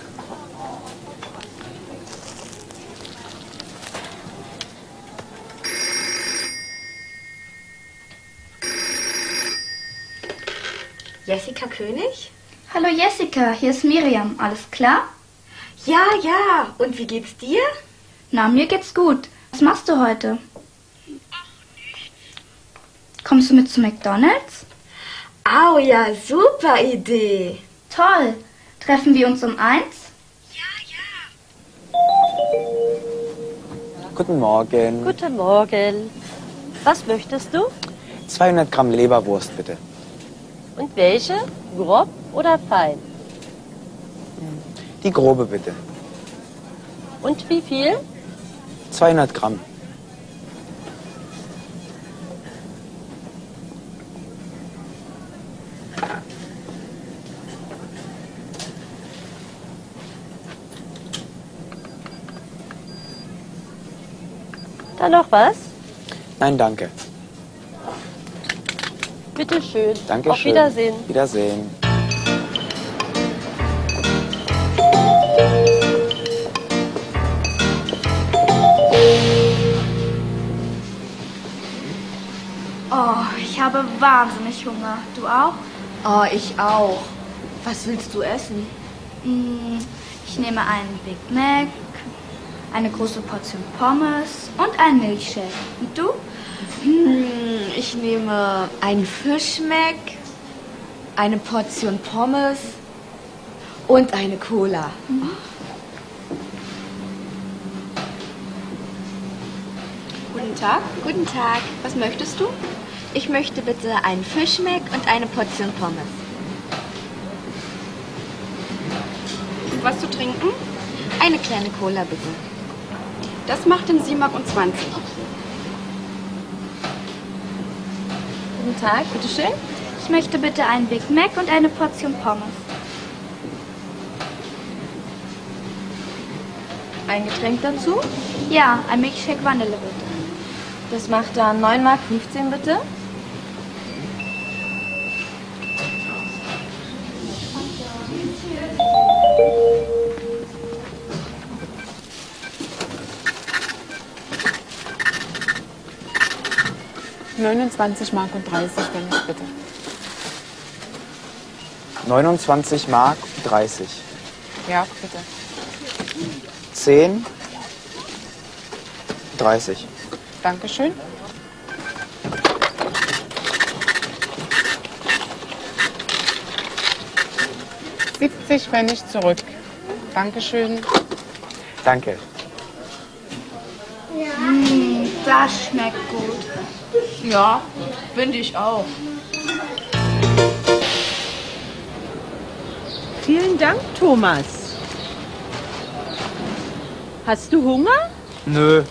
Jessica König? Hallo Jessica, hier ist Miriam. Alles klar? Ja, ja. Und wie geht's dir? Na, mir geht's gut. Was machst du heute? Kommst du mit zu McDonald's? Au, ja, super Idee. Toll. Treffen wir uns um 1? Guten Morgen. Guten Morgen. Was möchtest du? 200 Gramm Leberwurst, bitte. Und welche? Grob oder fein? Die grobe, bitte. Und wie viel? 200 Gramm. Da noch was? Nein, danke. Bitte schön. Danke Auf schön. Wiedersehen. Wiedersehen. Oh, ich habe wahnsinnig Hunger. Du auch? Oh, ich auch. Was willst du essen? Ich nehme einen Big Mac, eine große Portion Pommes und einen Milchshake. Und du? Ich nehme einen Fischmeck, eine Portion Pommes und eine Cola. Guten Tag. Guten Tag. Was möchtest du? Ich möchte bitte einen Fischmeck und eine Portion Pommes. Und was zu trinken? Eine kleine Cola bitte. Das macht den 7,20 Mark. Guten Tag, bitteschön. Ich möchte bitte einen Big Mac und eine Portion Pommes. Ein Getränk dazu? Ja, ein Milchshake Vanille bitte. Das macht dann 9,15 Mark bitte. €29,30 Mark, wenn ich bitte. 29 Mark 30. Ja, bitte. 10, 30. Dankeschön. €70 zurück. Dankeschön. Danke. Das schmeckt gut. Ja, finde ich auch. Vielen Dank, Thomas. Hast du Hunger? Nö.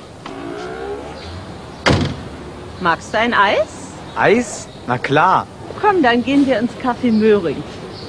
Magst du ein Eis? Eis? Na klar. Komm, dann gehen wir ins Café Möhring.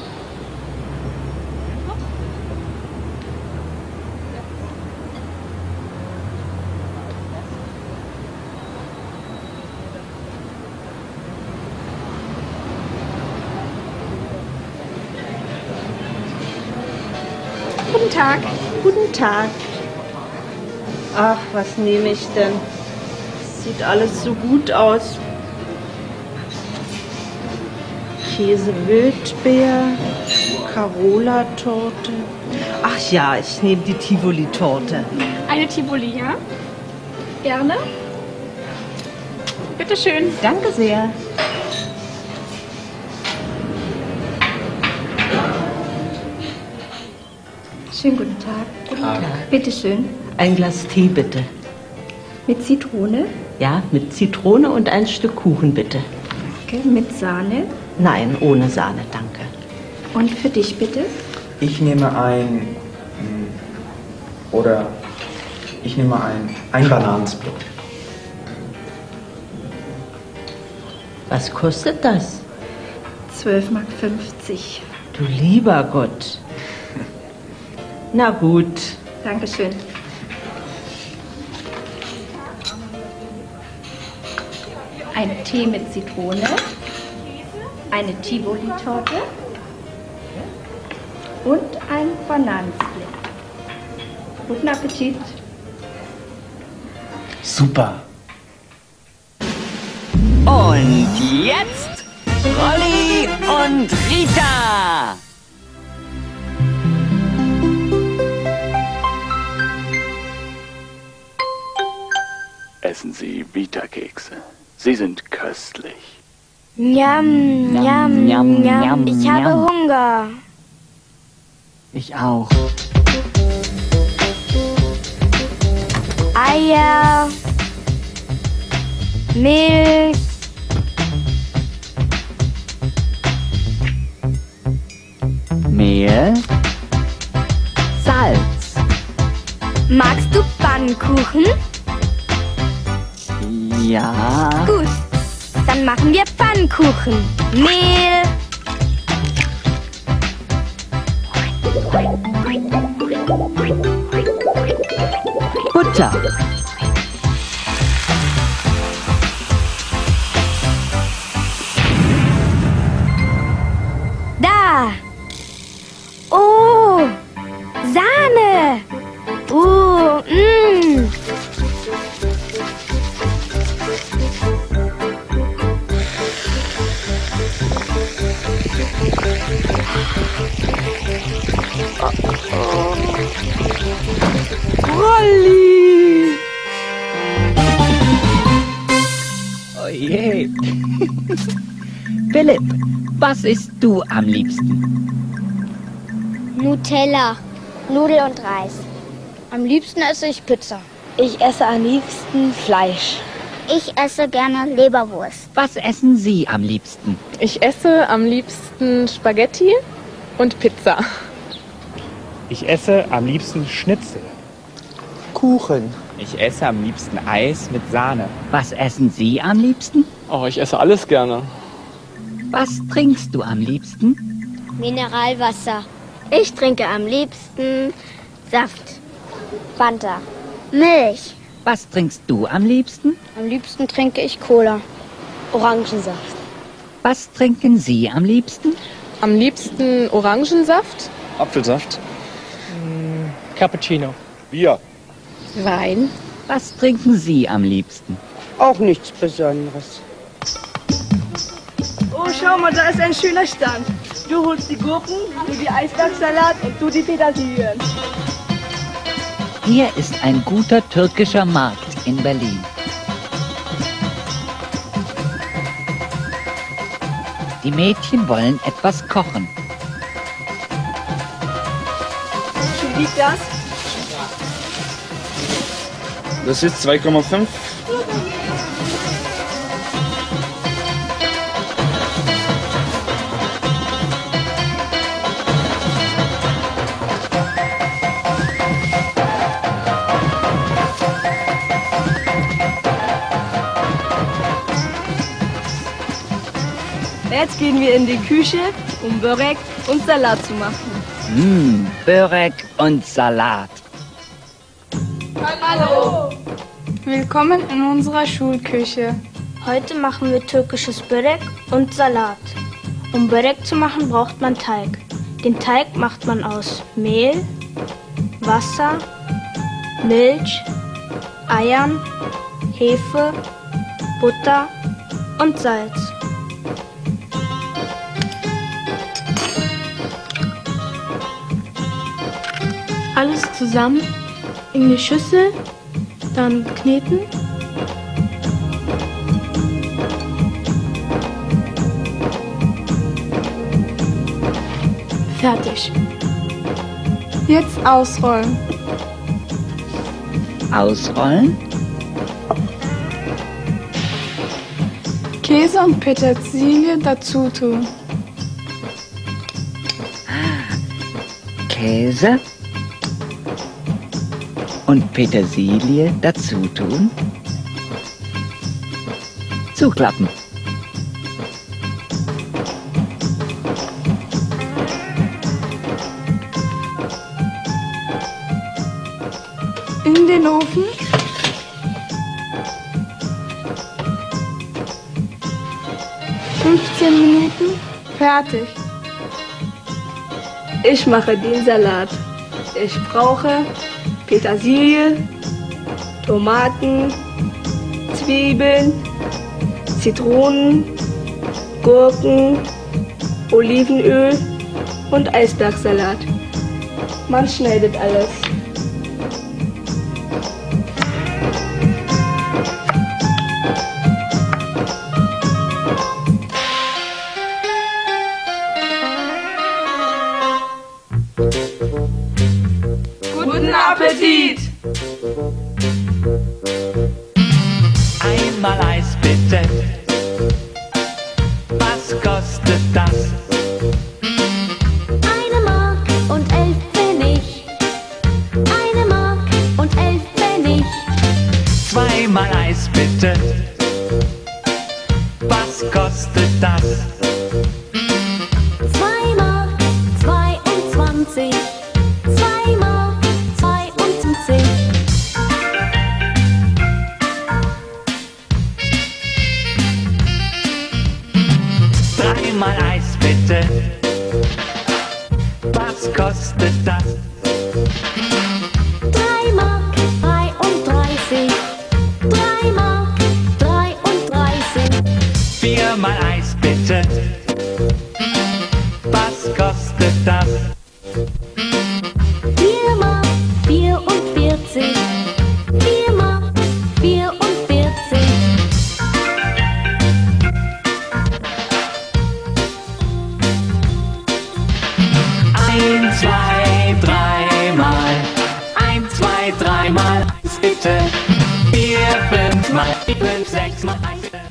Guten Tag. Guten Tag. Ach, was nehme ich denn? Sieht alles so gut aus. Käse Wildbeer, Carola-Torte. Ach ja, ich nehme die Tivoli-Torte. Eine Tivoli, ja? Gerne. Bitte schön. Danke sehr. Schönen guten Tag. Guten Tag. Bitte schön. Ein Glas Tee bitte. Mit Zitrone? Ja, mit Zitrone und ein Stück Kuchen bitte. Danke. Mit Sahne? Nein, ohne Sahne, danke. Und für dich bitte? Ich nehme ein Bananensplit. Was kostet das? 12,50 Mark. Du lieber Gott. Na gut. Dankeschön. Ein Tee mit Zitrone, eine Tivoli-Torte und ein Bananensplit. Guten Appetit. Super. Und jetzt Rolli und Rita. Essen Sie Vita-Kekse. Sie sind köstlich. Njam, njam, njam, njam. Ich habe Hunger. Ich auch. Eier, Milch, Mehl, Salz. magst du Pfannkuchen? Ja. Gut, dann machen wir Pfannkuchen. Mehl, Butter. da. Oh, Sahne. Mh. Rolli! Oh je. Philipp, was isst du am liebsten? Nutella, Nudel und Reis. Am liebsten esse ich Pizza. Ich esse am liebsten Fleisch. Ich esse gerne Leberwurst. Was essen Sie am liebsten? Ich esse am liebsten Spaghetti und Pizza. Ich esse am liebsten Schnitzel. Kuchen. Ich esse am liebsten Eis mit Sahne. Was essen Sie am liebsten? Oh, ich esse alles gerne. Was trinkst du am liebsten? Mineralwasser. Ich trinke am liebsten Saft. Fanta. Milch. Was trinkst du am liebsten? Am liebsten trinke ich Cola. Orangensaft. Was trinken Sie am liebsten? Am liebsten Orangensaft. Apfelsaft. Cappuccino. Bier. Wein. Was trinken Sie am liebsten? Auch nichts Besonderes. Oh, schau mal, da ist ein schöner Stand. Du holst die Gurken, du die Eisbergsalat und du die Petersilien. Hier ist ein guter türkischer Markt in Berlin. Die Mädchen wollen etwas kochen. Wie liegt das? Das ist 2,5. Jetzt gehen wir in die Küche, um Börek und Salat zu machen. Börek und Salat. Hallo. Willkommen in unserer Schulküche. Heute machen wir türkisches Börek und Salat. Um Börek zu machen, braucht man Teig. Den Teig macht man aus Mehl, Wasser, Milch, Eiern, Hefe, Butter und Salz. Alles zusammen in die Schüssel, dann kneten. Fertig. Jetzt ausrollen. Ausrollen. Käse und Petersilie dazu tun. Käse und Petersilie dazu tun. Zuklappen. In den Ofen. Minuten. Fertig. Ich mache den Salat. Ich brauche Petersilie, Tomaten, Zwiebeln, Zitronen, Gurken, Olivenöl und Eisbergsalat. Man schneidet alles. Guten Appetit! Einmal Eis bitte. Was kostet das? 1 Mark und 11 Pfennig. 1 Mark und 11 Pfennig. Zweimal Eis bitte. Was kostet das? 2 Mark 22. 2 Mark 22. Dreimal Eis bitte. Was kostet das? 3 Mark 33. 3 Mark 33. Viermal Eis bitte. Was kostet das? 4 Mark 44. 4 Mark 44. Ein, zwei, dreimal. 1, 2, 3-mal Eis bitte. 4, 5-mal, 5, 6-mal Eis bitte.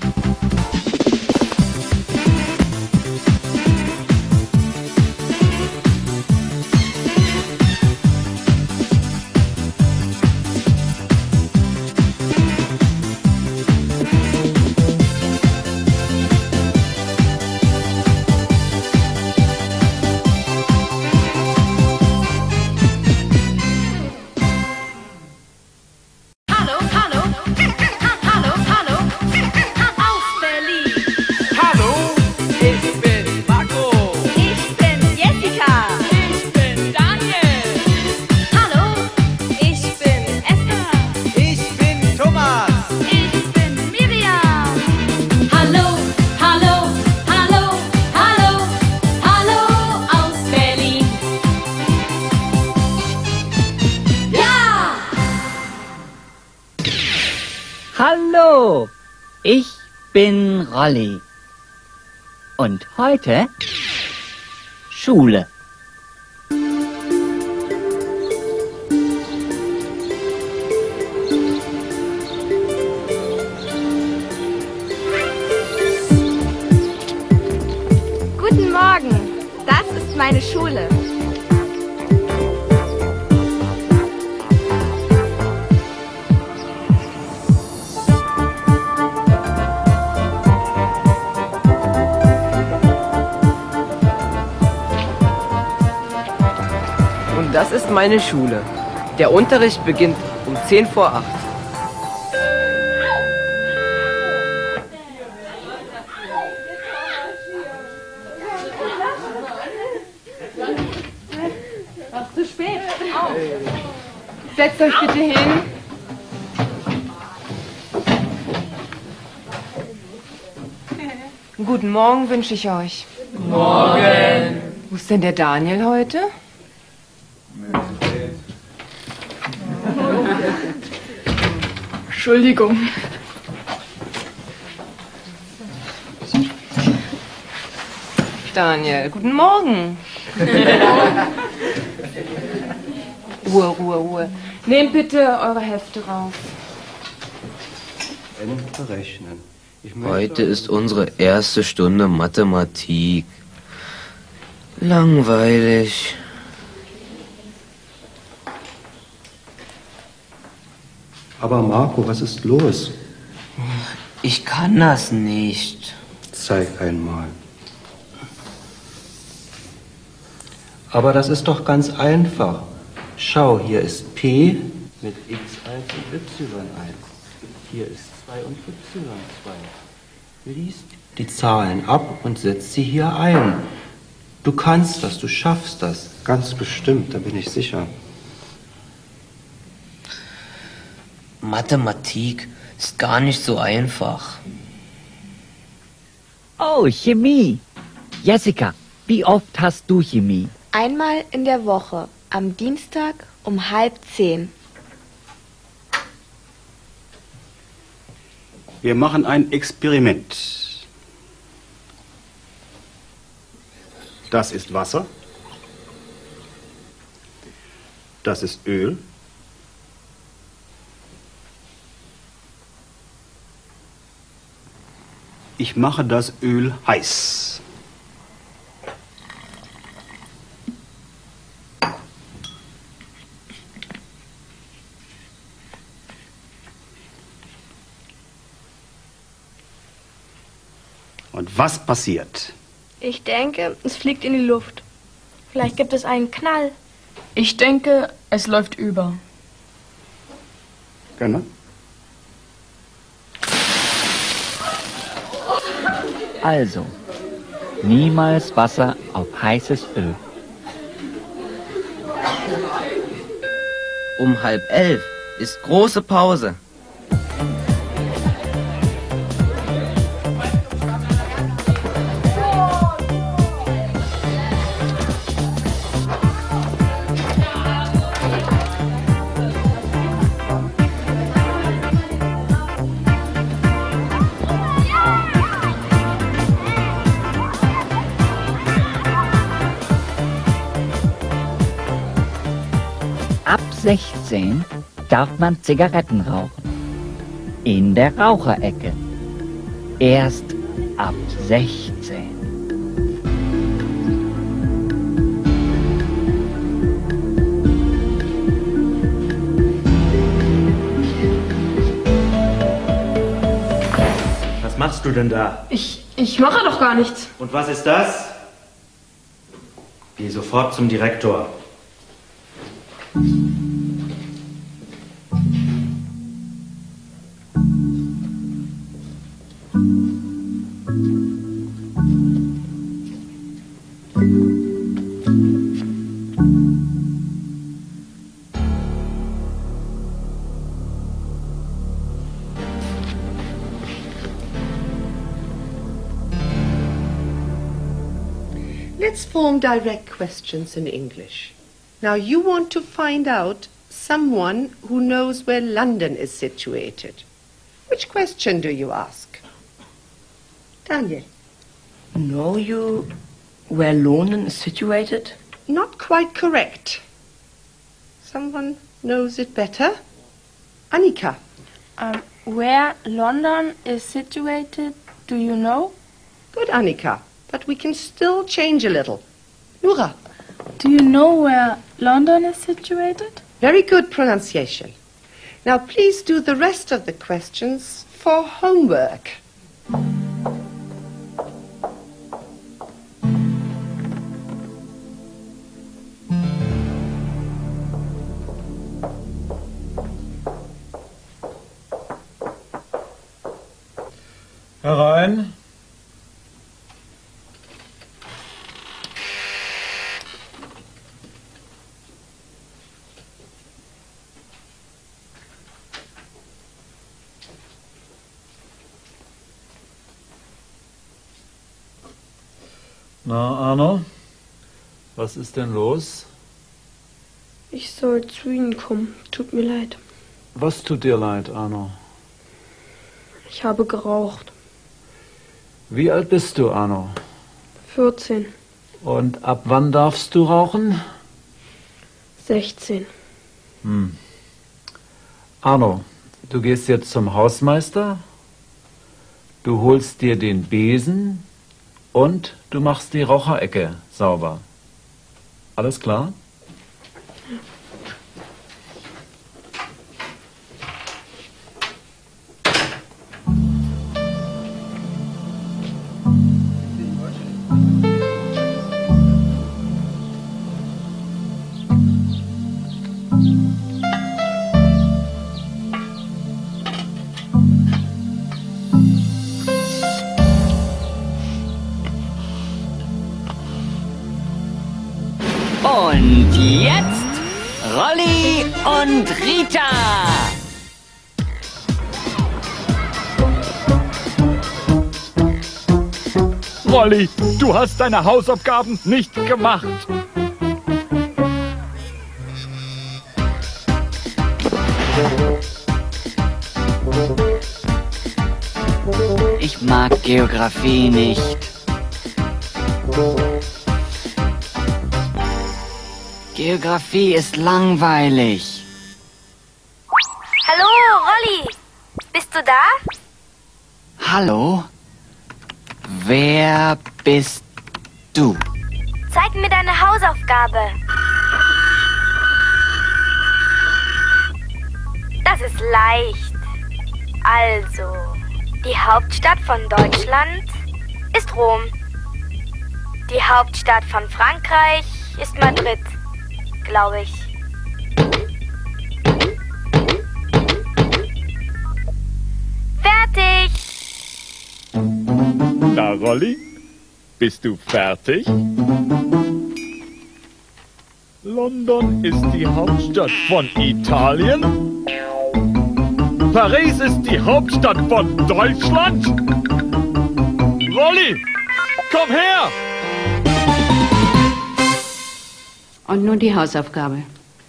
Hallo, hallo. Hallo, hallo. Aus Berlin. Hallo, ich bin Marco. Ich bin Jessica. Ich bin Daniel. Hallo, ich bin Esther. Ich bin Thomas. Ich bin Miriam. Hallo, hallo, hallo, hallo, hallo aus Berlin. Ja! Hallo, ich bin Rolli. Und heute Schule. Guten Morgen, das ist meine Schule. Und das ist meine Schule. Der Unterricht beginnt um 10 vor 8. Ach, zu spät. Auf. Setzt euch bitte hin. Guten Morgen wünsche ich euch. Morgen. Wo ist denn der Daniel heute? Entschuldigung. Daniel, guten Morgen. Ruhe. Nehmt bitte eure Hefte raus. Berechnen. Heute ist unsere erste Stunde Mathematik. Langweilig. Aber Marco, was ist los? Ich kann das nicht. Zeig einmal. Aber das ist doch ganz einfach. Schau, hier ist P mit x1 und y1. Hier ist 2 und y2. Lies die Zahlen ab und setz sie hier ein. Du kannst das, du schaffst das. Ganz bestimmt, da bin ich sicher. Mathematik ist gar nicht so einfach. Oh, Chemie. Jessica, wie oft hast du Chemie? Einmal in der Woche, am Dienstag um 9:30. Wir machen ein Experiment. Das ist Wasser. Das ist Öl. Ich mache das Öl heiß. Und was passiert? Ich denke, es fliegt in die Luft. Vielleicht gibt es einen Knall. Ich denke, es läuft über. Genau. Also, niemals Wasser auf heißes Öl. Um 10:30 ist große Pause. Ab 16 darf man Zigaretten rauchen. In der Raucherecke. Erst ab 16. Was machst du denn da? Ich mache doch gar nichts. Und was ist das? Geh sofort zum Direktor. Let's form direct questions in English. Now you want to find out someone who knows where London is situated. Which question do you ask? Daniel. Know you where London is situated? Not quite correct. Someone knows it better? Annika. Where London is situated, do you know? Good, Annika. But we can still change a little. Nora. Do you know where London is situated? Very good pronunciation. Now please do the rest of the questions for homework. Herein. Na, Arno, was ist denn los? Ich soll zu Ihnen kommen. Tut mir leid. Was tut dir leid, Arno? Ich habe geraucht. Wie alt bist du, Arno? 14. Und ab wann darfst du rauchen? 16. Arno, du gehst jetzt zum Hausmeister, du holst dir den Besen und du machst die Raucherecke sauber. Alles klar? Und jetzt Rolli und Rita. Rolli, du hast deine Hausaufgaben nicht gemacht. Ich mag Geografie nicht. Geografie ist langweilig. Hallo, Rolli. Bist du da? Hallo? Wer bist du? Zeig mir deine Hausaufgabe. Das ist leicht. Also, die Hauptstadt von Deutschland ist Rom. Die Hauptstadt von Frankreich ist Madrid, glaube ich. Fertig! Na, Rolli, bist du fertig? London ist die Hauptstadt von Italien. Paris ist die Hauptstadt von Deutschland. Rolli, komm her! Und nun die Hausaufgabe.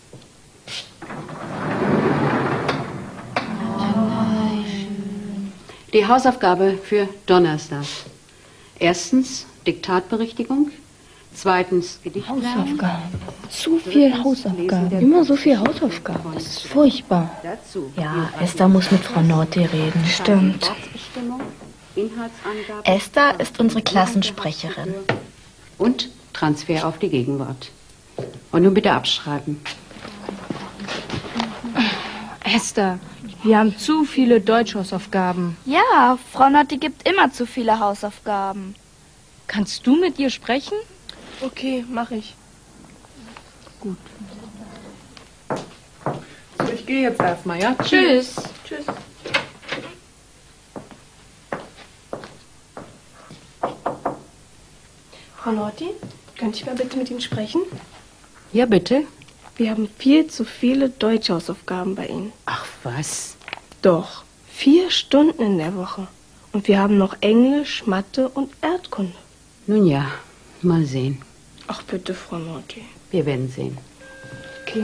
Die Hausaufgabe für Donnerstag. Erstens Diktatberichtigung. Zweitens Gedichtlernen. Hausaufgaben. Zu viel Hausaufgaben. Immer so viel Hausaufgaben. Das ist furchtbar. Ja, Esther muss mit Frau Norti reden. Stimmt. Esther ist unsere Klassensprecherin. Und Transfer auf die Gegenwart. Und nun bitte abschreiben. Esther, wir haben zu viele Deutschhausaufgaben. Ja, Frau Notti gibt immer zu viele Hausaufgaben. Kannst du mit ihr sprechen? Okay, mach ich. Gut. So, ich gehe jetzt erstmal, ja? Tschüss. Tschüss. Frau Norti, könnte ich mal bitte mit Ihnen sprechen? Ja, bitte. Wir haben viel zu viele Deutschhausaufgaben bei Ihnen. Ach, was? Doch, 4 Stunden in der Woche. Und wir haben noch Englisch, Mathe und Erdkunde. Nun ja, mal sehen. Ach bitte, Frau Norti. Wir werden sehen. Okay.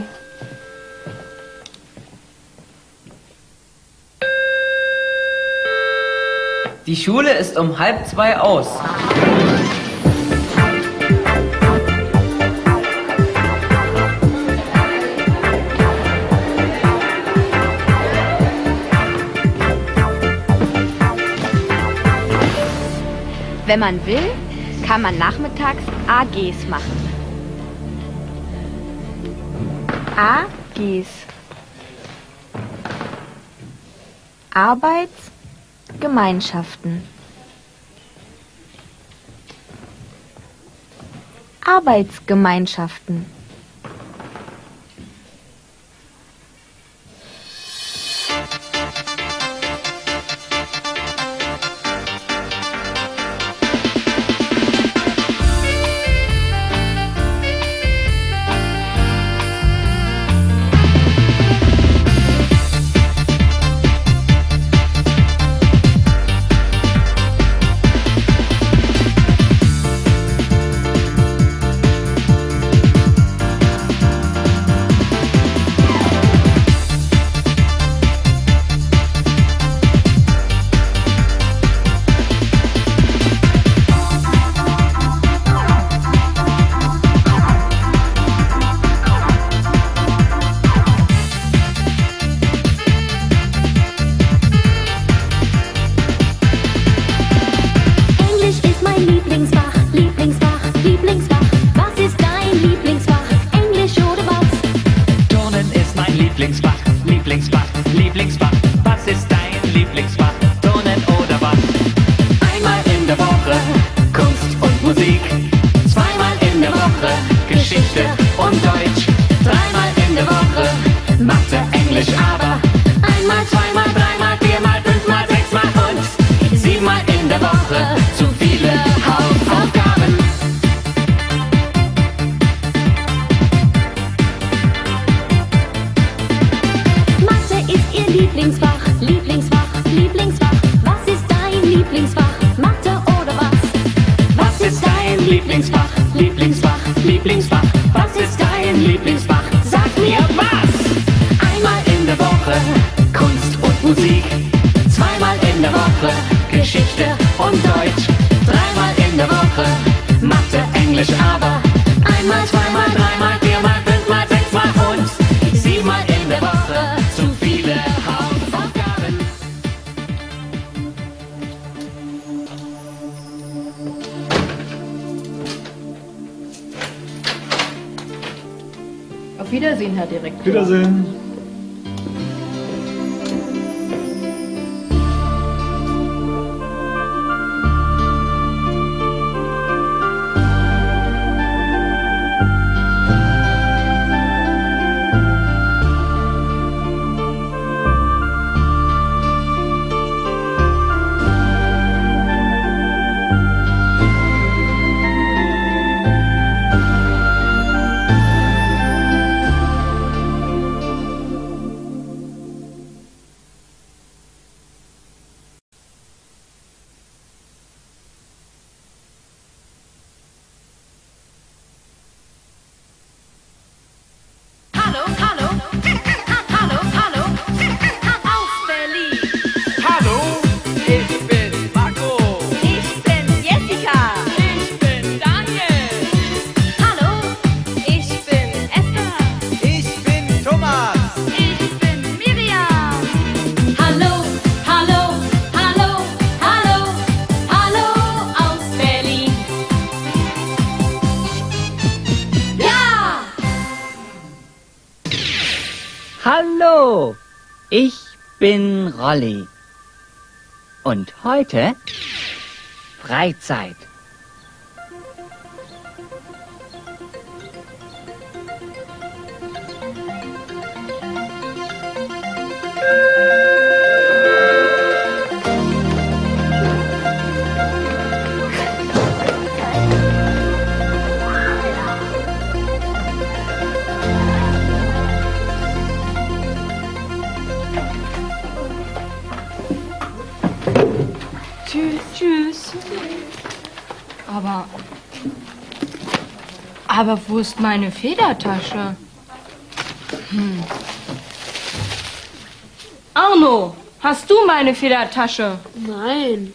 Die Schule ist um 1:30 aus. Wenn man will, kann man nachmittags AGs machen. AGs. Arbeitsgemeinschaften. Arbeitsgemeinschaften. Lieblingsfach, Lieblingsfach, Lieblingsfach. Was ist dein Lieblingsfach? Sag mir was! Einmal in der Woche Kunst und Musik, zweimal in der Woche Geschichte und Deutsch, dreimal in der Woche Mathe, Englisch, aber einmal, zweimal, dreimal, viermal, fünfmal, sechsmal und siebenmal in der Woche zu viele Hausaufgaben. Auf Wiedersehen, Herr Direktor. Wiedersehen. Hallo, ich bin Rolli. Und heute Freizeit. Tschüss. Aber wo ist meine Federtasche? Arno, hast du meine Federtasche? Nein.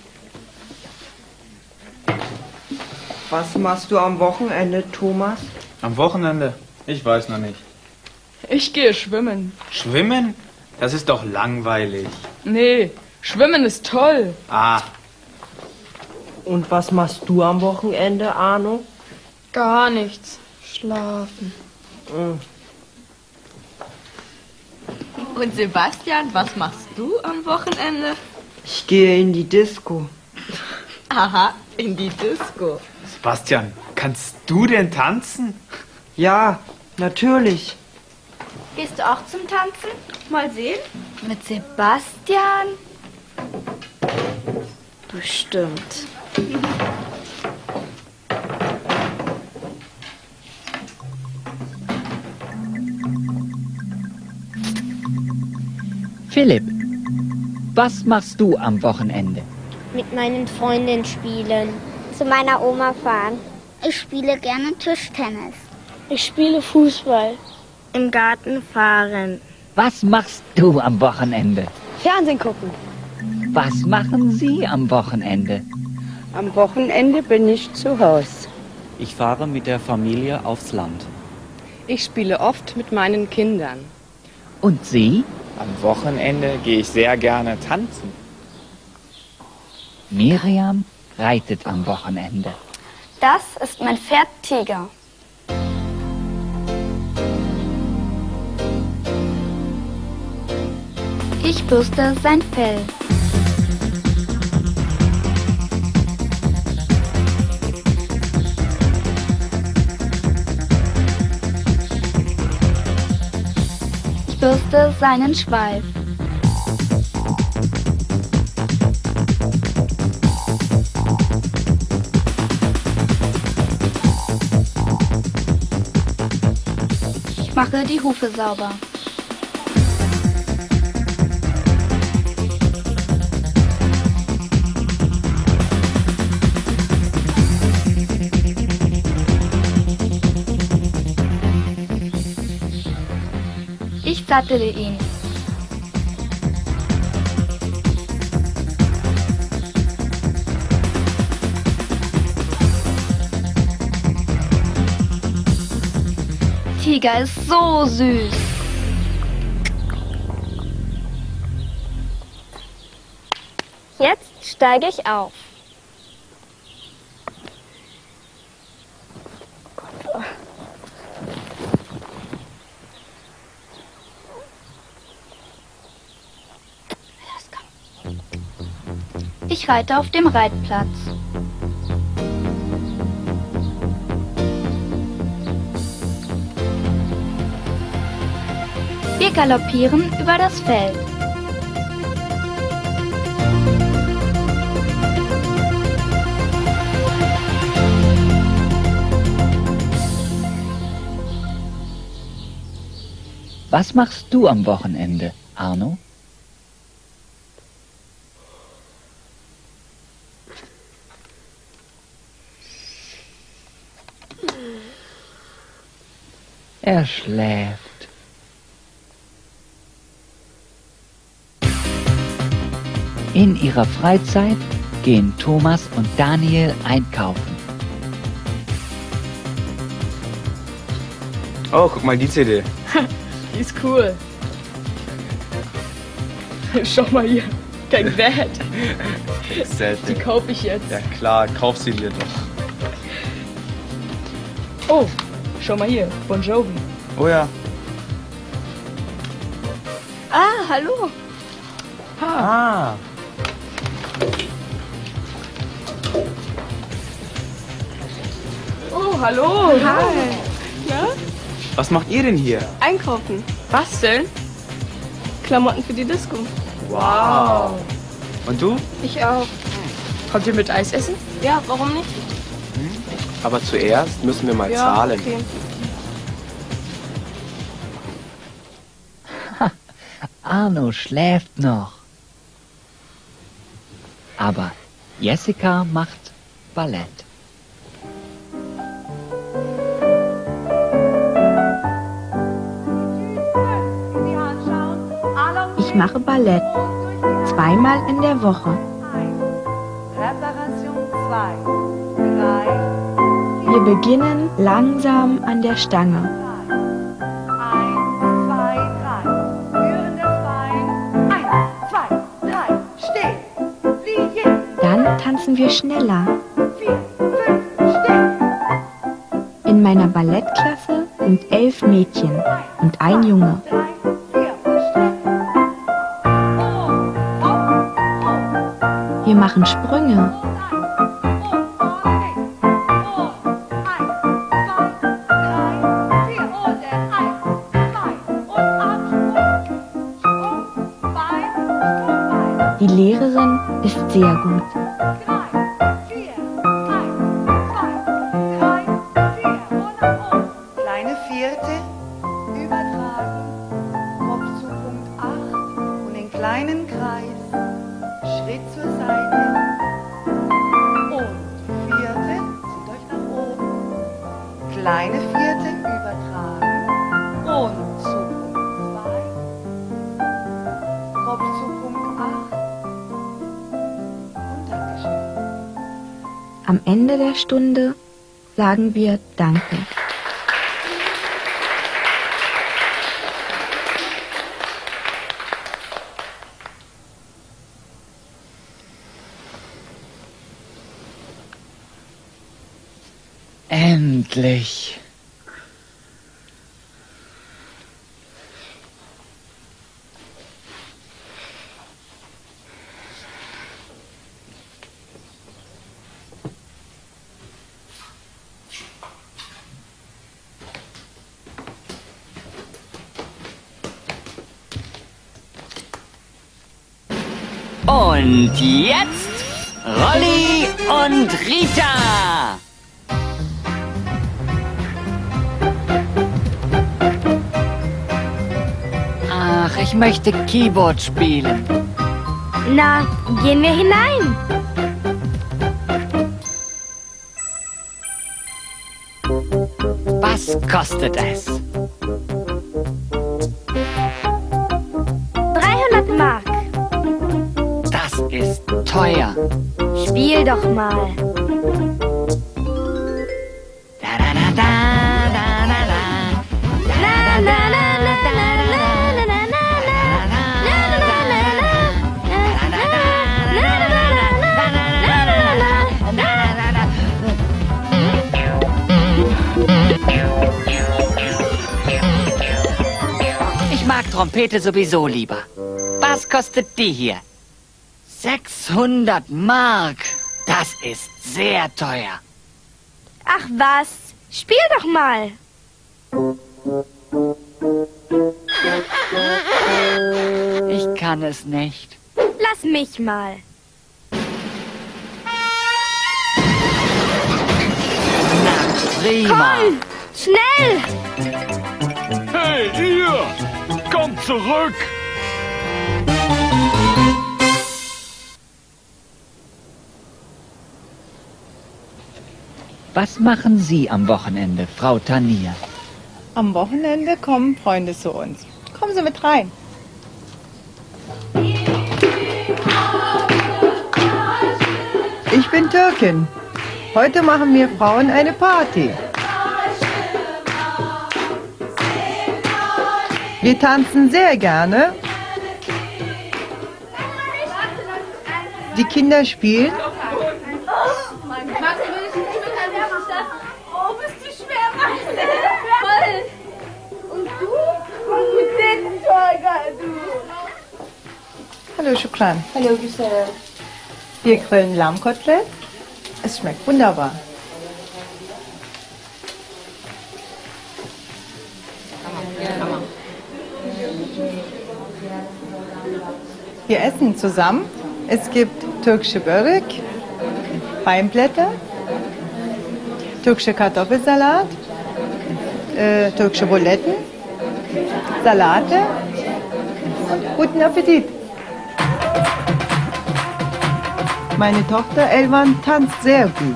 Was machst du am Wochenende, Thomas? Am Wochenende? Ich weiß noch nicht. Ich gehe schwimmen. Schwimmen? Das ist doch langweilig. Nee, schwimmen ist toll. Ah. Und was machst du am Wochenende, Arno? Gar nichts. Schlafen. Und Sebastian, was machst du am Wochenende? Ich gehe in die Disco. Aha, in die Disco. Sebastian, kannst du denn tanzen? Ja, natürlich. Gehst du auch zum Tanzen? Mal sehen. Mit Sebastian? Bestimmt. Philipp, was machst du am Wochenende? Mit meinen Freundinnen spielen. Zu meiner Oma fahren. Ich spiele gerne Tischtennis. Ich spiele Fußball. Im Garten fahren. Was machst du am Wochenende? Fernsehen gucken. Was machen Sie am Wochenende? Am Wochenende bin ich zu Hause. Ich fahre mit der Familie aufs Land. Ich spiele oft mit meinen Kindern. Und Sie? Am Wochenende gehe ich sehr gerne tanzen. Miriam reitet am Wochenende. Das ist mein Pferd Tiger. Ich bürste sein Fell. Ich bürste seinen Schweif. Ich mache die Hufe sauber. Ich sattle ihn. Tiger ist so süß. Jetzt steige ich auf. Ich reite auf dem Reitplatz. Wir galoppieren über das Feld. Was machst du am Wochenende, Arno? Er schläft. In ihrer Freizeit gehen Thomas und Daniel einkaufen. Oh, guck mal die CD. Die ist cool. Schau mal hier. Kein Bad. Die kaufe ich jetzt. Ja klar, kauf sie dir doch. Oh, schau mal hier. Bon Jovi. Oh ja. Ah, hallo. Ah. Oh, hallo. Hi. Ja? Was macht ihr denn hier? Einkaufen. Basteln. Klamotten für die Disco. Wow. Und du? Ich auch. Kommt ihr mit Eis essen? Ja, warum nicht? Aber zuerst müssen wir mal zahlen. Okay. Arno schläft noch. Aber Jessica macht Ballett. Ich mache Ballett. 2-mal in der Woche. Reparation 2. 3. Wir beginnen langsam an der Stange. 1, 2, 3. Führen das Bein. 1, 2, 3. Stehen. Plie. Dann tanzen wir schneller. 4, 5. Stehen. In meiner Ballettklasse sind 11 Mädchen und ein Junge. Wir machen Sprünge. Die Lehrerin ist sehr gut. Kleine Vierte. Übertragen. Kopf zu Punkt 8. Und den kleinen Kreis. Schritt zur Seite. Und Vierte. Zieht euch nach oben. Kleine Vierte. Übertragen. Und zu Punkt 2. Kopf zu Punkt 8. Und Dankeschön. Am Ende der Stunde sagen wir Danke. Endlich. Und jetzt Rolli und Rita. Ach, ich möchte Keyboard spielen. Na, gehen wir hinein. Was kostet es? teuer. Spiel doch mal. Ich mag Trompete sowieso lieber. Was kostet die hier? 600 Mark. Das ist sehr teuer. Ach was, spiel doch mal. Ich kann es nicht. Lass mich mal. Prima. Komm, schnell! Hey, ihr! Kommt zurück! Was machen Sie am Wochenende, Frau Tanier? Am Wochenende kommen Freunde zu uns. Kommen Sie mit rein. Ich bin Türkin. Heute machen wir Frauen eine Party. Wir tanzen sehr gerne. Die Kinder spielen. Oh, bist du schwer, voll. Und du? Und du. Hallo, Shukran. Hallo, Giselle. Wir grillen Lammkotelett. Es schmeckt wunderbar. Wir essen zusammen. Es gibt türkische Börek, Palmblätter, türkische Kartoffelsalat, türkische Buletten, Salate und guten Appetit. Meine Tochter Elvan tanzt sehr gut.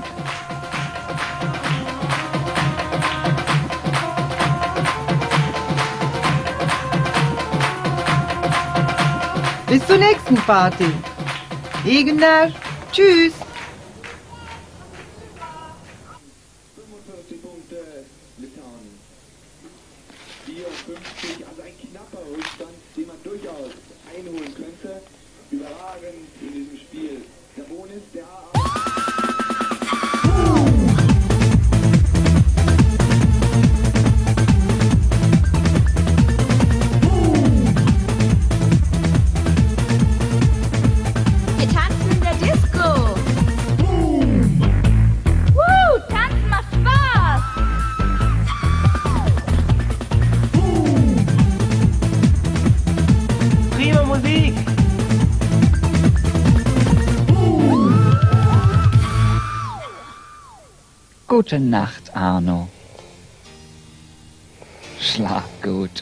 Bis zur nächsten Party. İyi günler. Tschüss. Wir tanzen in der Disco. Tanzen macht Spaß. Prima Musik. Gute Nacht, Arno. Schlaf gut.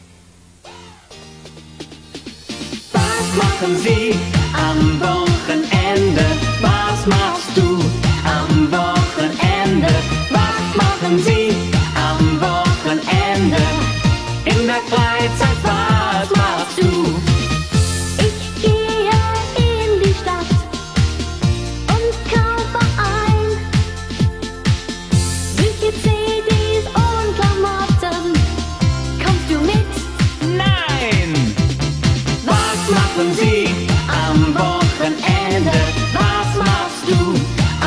Was machen Sie am Wochenende? Was machst du am Wochenende? Was machen Sie am Wochenende? In der Freizeit, was machst du? Ich gehe in die Stadt und kaufe ein. Bücher, CDs und Klamotten. Kommst du mit? Nein! Was machen Sie am Wochenende? Was machst du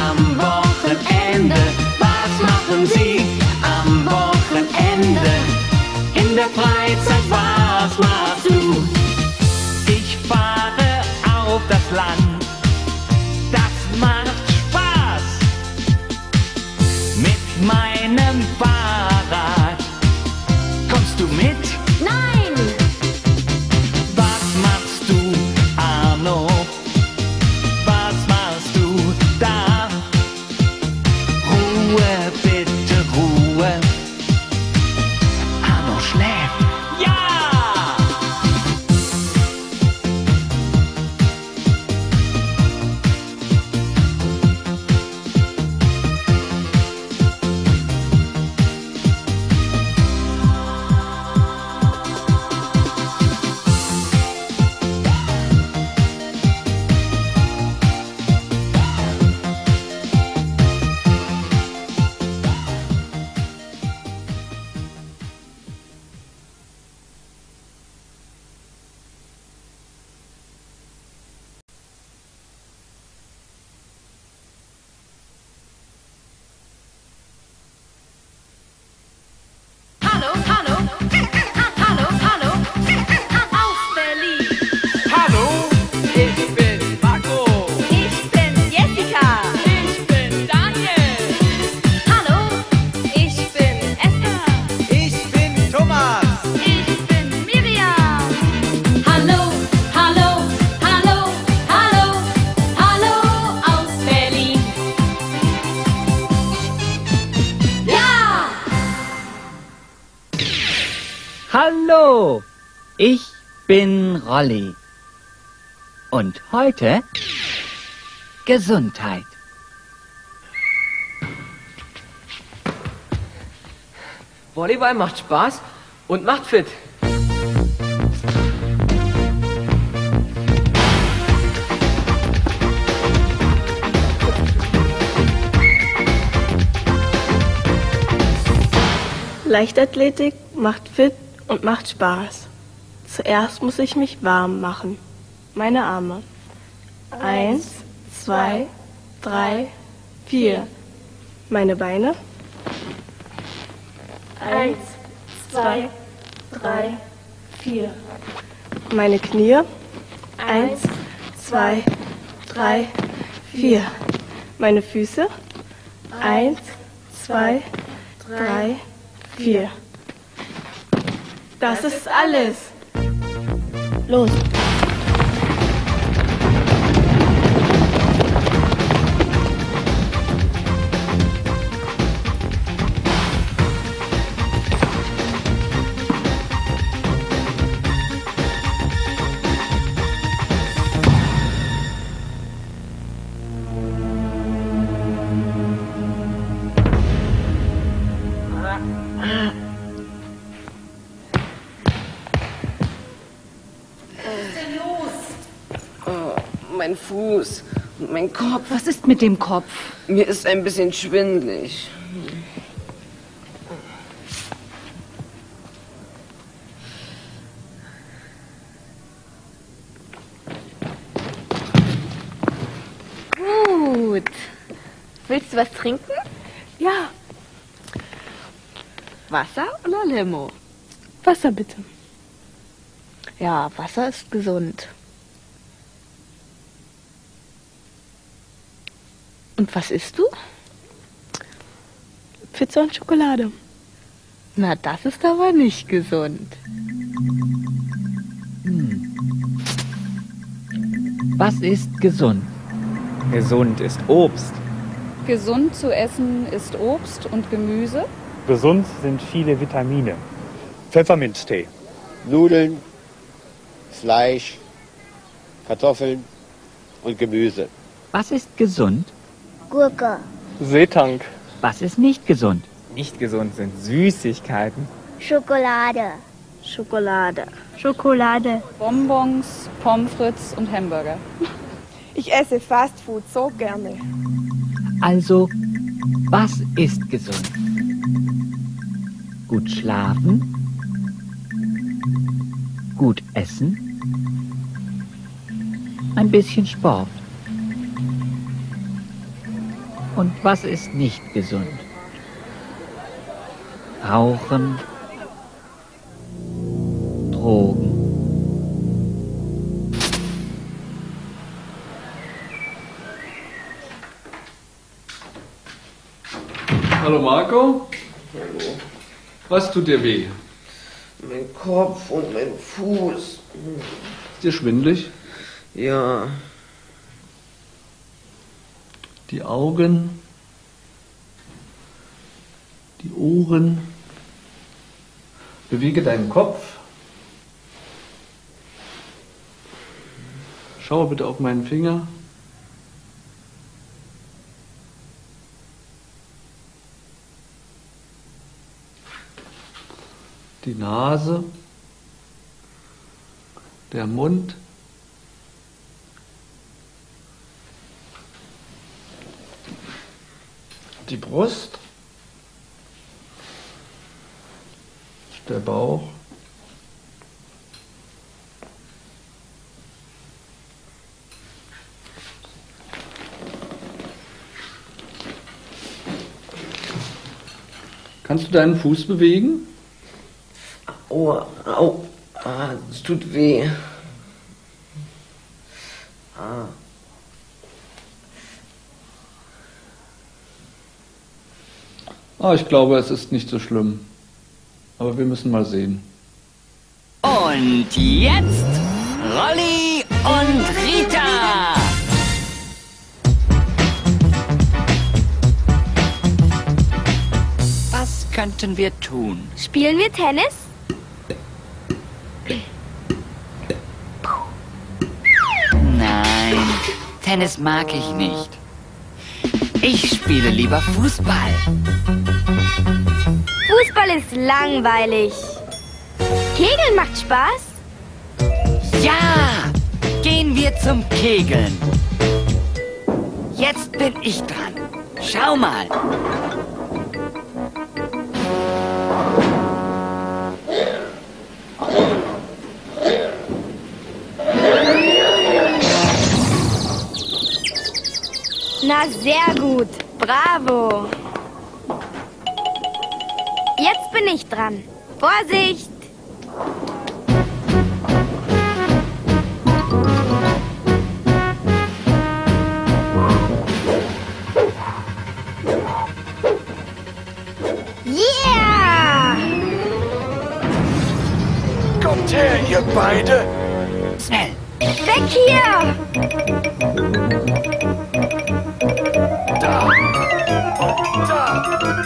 Hallo, ich bin Rolli. Und heute Gesundheit. Volleyball macht Spaß und macht fit. Leichtathletik macht fit und macht Spaß. Zuerst muss ich mich warm machen. Meine Arme. 1, 2, 3, 4. Meine Beine. 1, 2, 3, 4. Meine Knie. 1, 2, 3, 4. Meine Füße. 1, 2, 3, 4. Das ist alles. Los. Mein Fuß und mein Kopf. Was ist mit dem Kopf? Mir ist ein bisschen schwindelig. Gut. Willst du was trinken? Ja. Wasser oder Limo? Wasser bitte. Ja, Wasser ist gesund. Und was isst du? Pizza und Schokolade. Na, das ist aber nicht gesund. Was ist gesund? Gesund ist Obst. Gesund zu essen ist Obst und Gemüse. Gesund sind viele Vitamine. Pfefferminztee. Nudeln, Fleisch, Kartoffeln und Gemüse. Was ist gesund? Gurke. Seetank. Was ist nicht gesund? Nicht gesund sind Süßigkeiten. Schokolade. Schokolade. Schokolade. Bonbons, Pommes frites und Hamburger. Ich esse Fastfood so gerne. Also, was ist gesund? Gut schlafen? Gut essen? Ein bisschen Sport? Und was ist nicht gesund? Rauchen, Drogen. Hallo Marco. Hallo. Was tut dir weh? Mein Kopf und mein Fuß. Ist dir schwindelig? Ja. Die Augen, die Ohren. Bewege deinen Kopf. Schau bitte auf meinen Finger. Die Nase, der Mund. Die Brust, der Bauch, kannst du deinen Fuß bewegen? Aua, au, es tut weh. Ich glaube, es ist nicht so schlimm. Aber wir müssen mal sehen. Und jetzt Rolli und Rita. Was könnten wir tun? Spielen wir Tennis? Tennis mag ich nicht. Ich spiele lieber Fußball. Fußball ist langweilig. Kegeln macht Spaß. Ja, gehen wir zum Kegeln. Jetzt bin ich dran. Schau mal. Na, sehr gut. Bravo. Jetzt bin ich dran. Vorsicht! Yeah! Kommt her, ihr beide! Schnell! Weg hier! Da! Und da!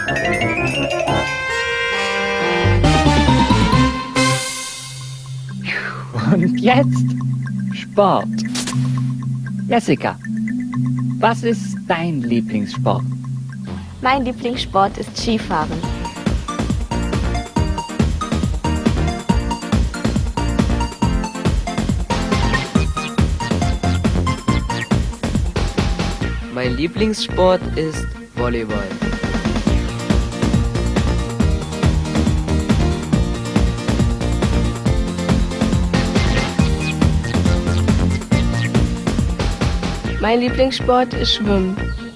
Und jetzt Sport. Jessica, was ist dein Lieblingssport? Mein Lieblingssport ist Skifahren. Mein Lieblingssport ist Volleyball. Mein Lieblingssport ist Schwimmen.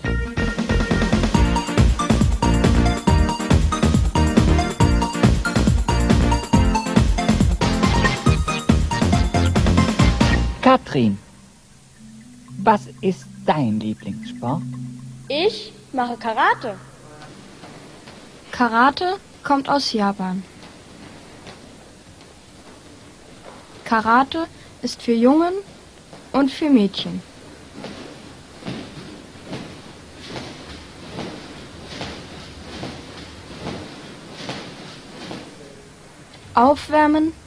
Katrin, was ist dein Lieblingssport? Ich mache Karate. Karate kommt aus Japan. Karate ist für Jungen und für Mädchen. Aufwärmen.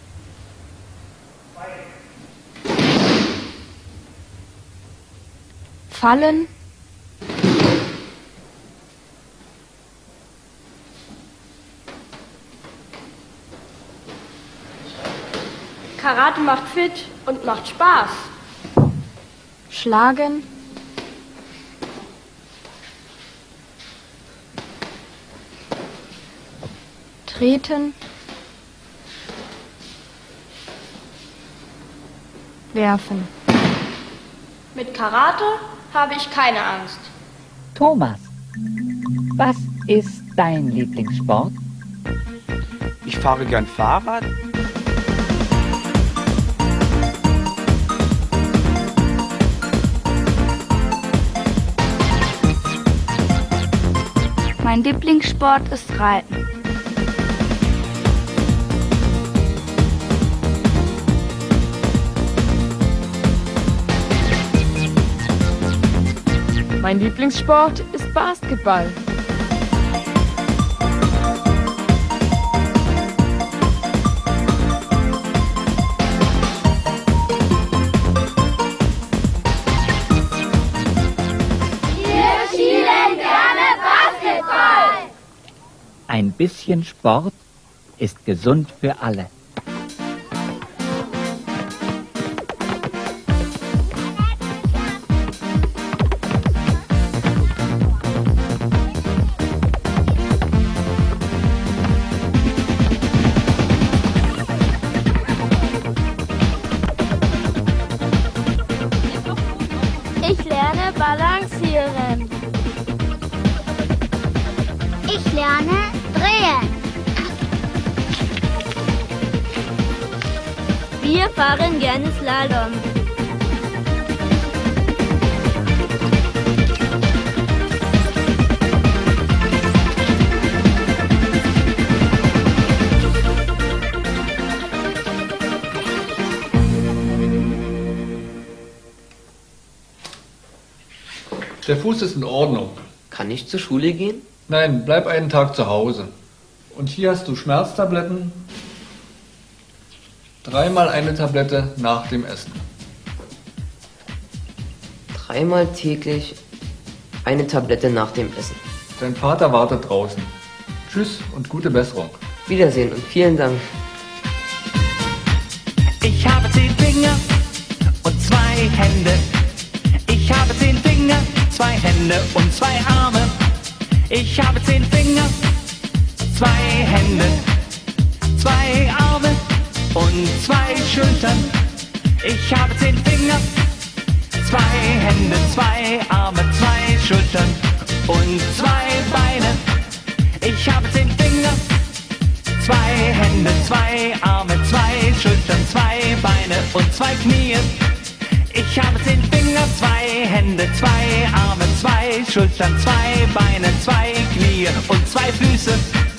Fallen. Karate macht fit und macht Spaß. Schlagen. Treten. Werfen. Mit Karate habe ich keine Angst. Thomas, was ist dein Lieblingssport? Ich fahre gern Fahrrad. Mein Lieblingssport ist Reiten. Mein Lieblingssport ist Basketball. Wir spielen gerne Basketball. Ein bisschen Sport ist gesund für alle. Ich lerne balancieren. Ich lerne drehen. Wir fahren gerne Slalom. Der Fuß ist in Ordnung. Kann ich zur Schule gehen? Nein, bleib einen Tag zu Hause. Und hier hast du Schmerztabletten. 3-mal eine Tablette nach dem Essen. 3-mal täglich eine Tablette nach dem Essen. Dein Vater wartet draußen. Tschüss und gute Besserung. Wiedersehen und vielen Dank. Ich habe 10 Finger und 2 Hände. Ich habe 10 Finger, 2 Hände und 2 Arme. Ich habe 10 Finger, 2 Hände, 2 Arme und 2 Schultern. Ich habe 10 Finger, 2 Hände, 2 Arme, 2 Schultern und 2 Beine. Ich habe 10 Finger, 2 Hände, 2 Arme, 2 Schultern, 2 Beine und 2 Knie. Ich habe 10 Finger, 2 Hände, 2 Arme, 2 Schultern, 2 Beine, 2 Knie und 2 Füße.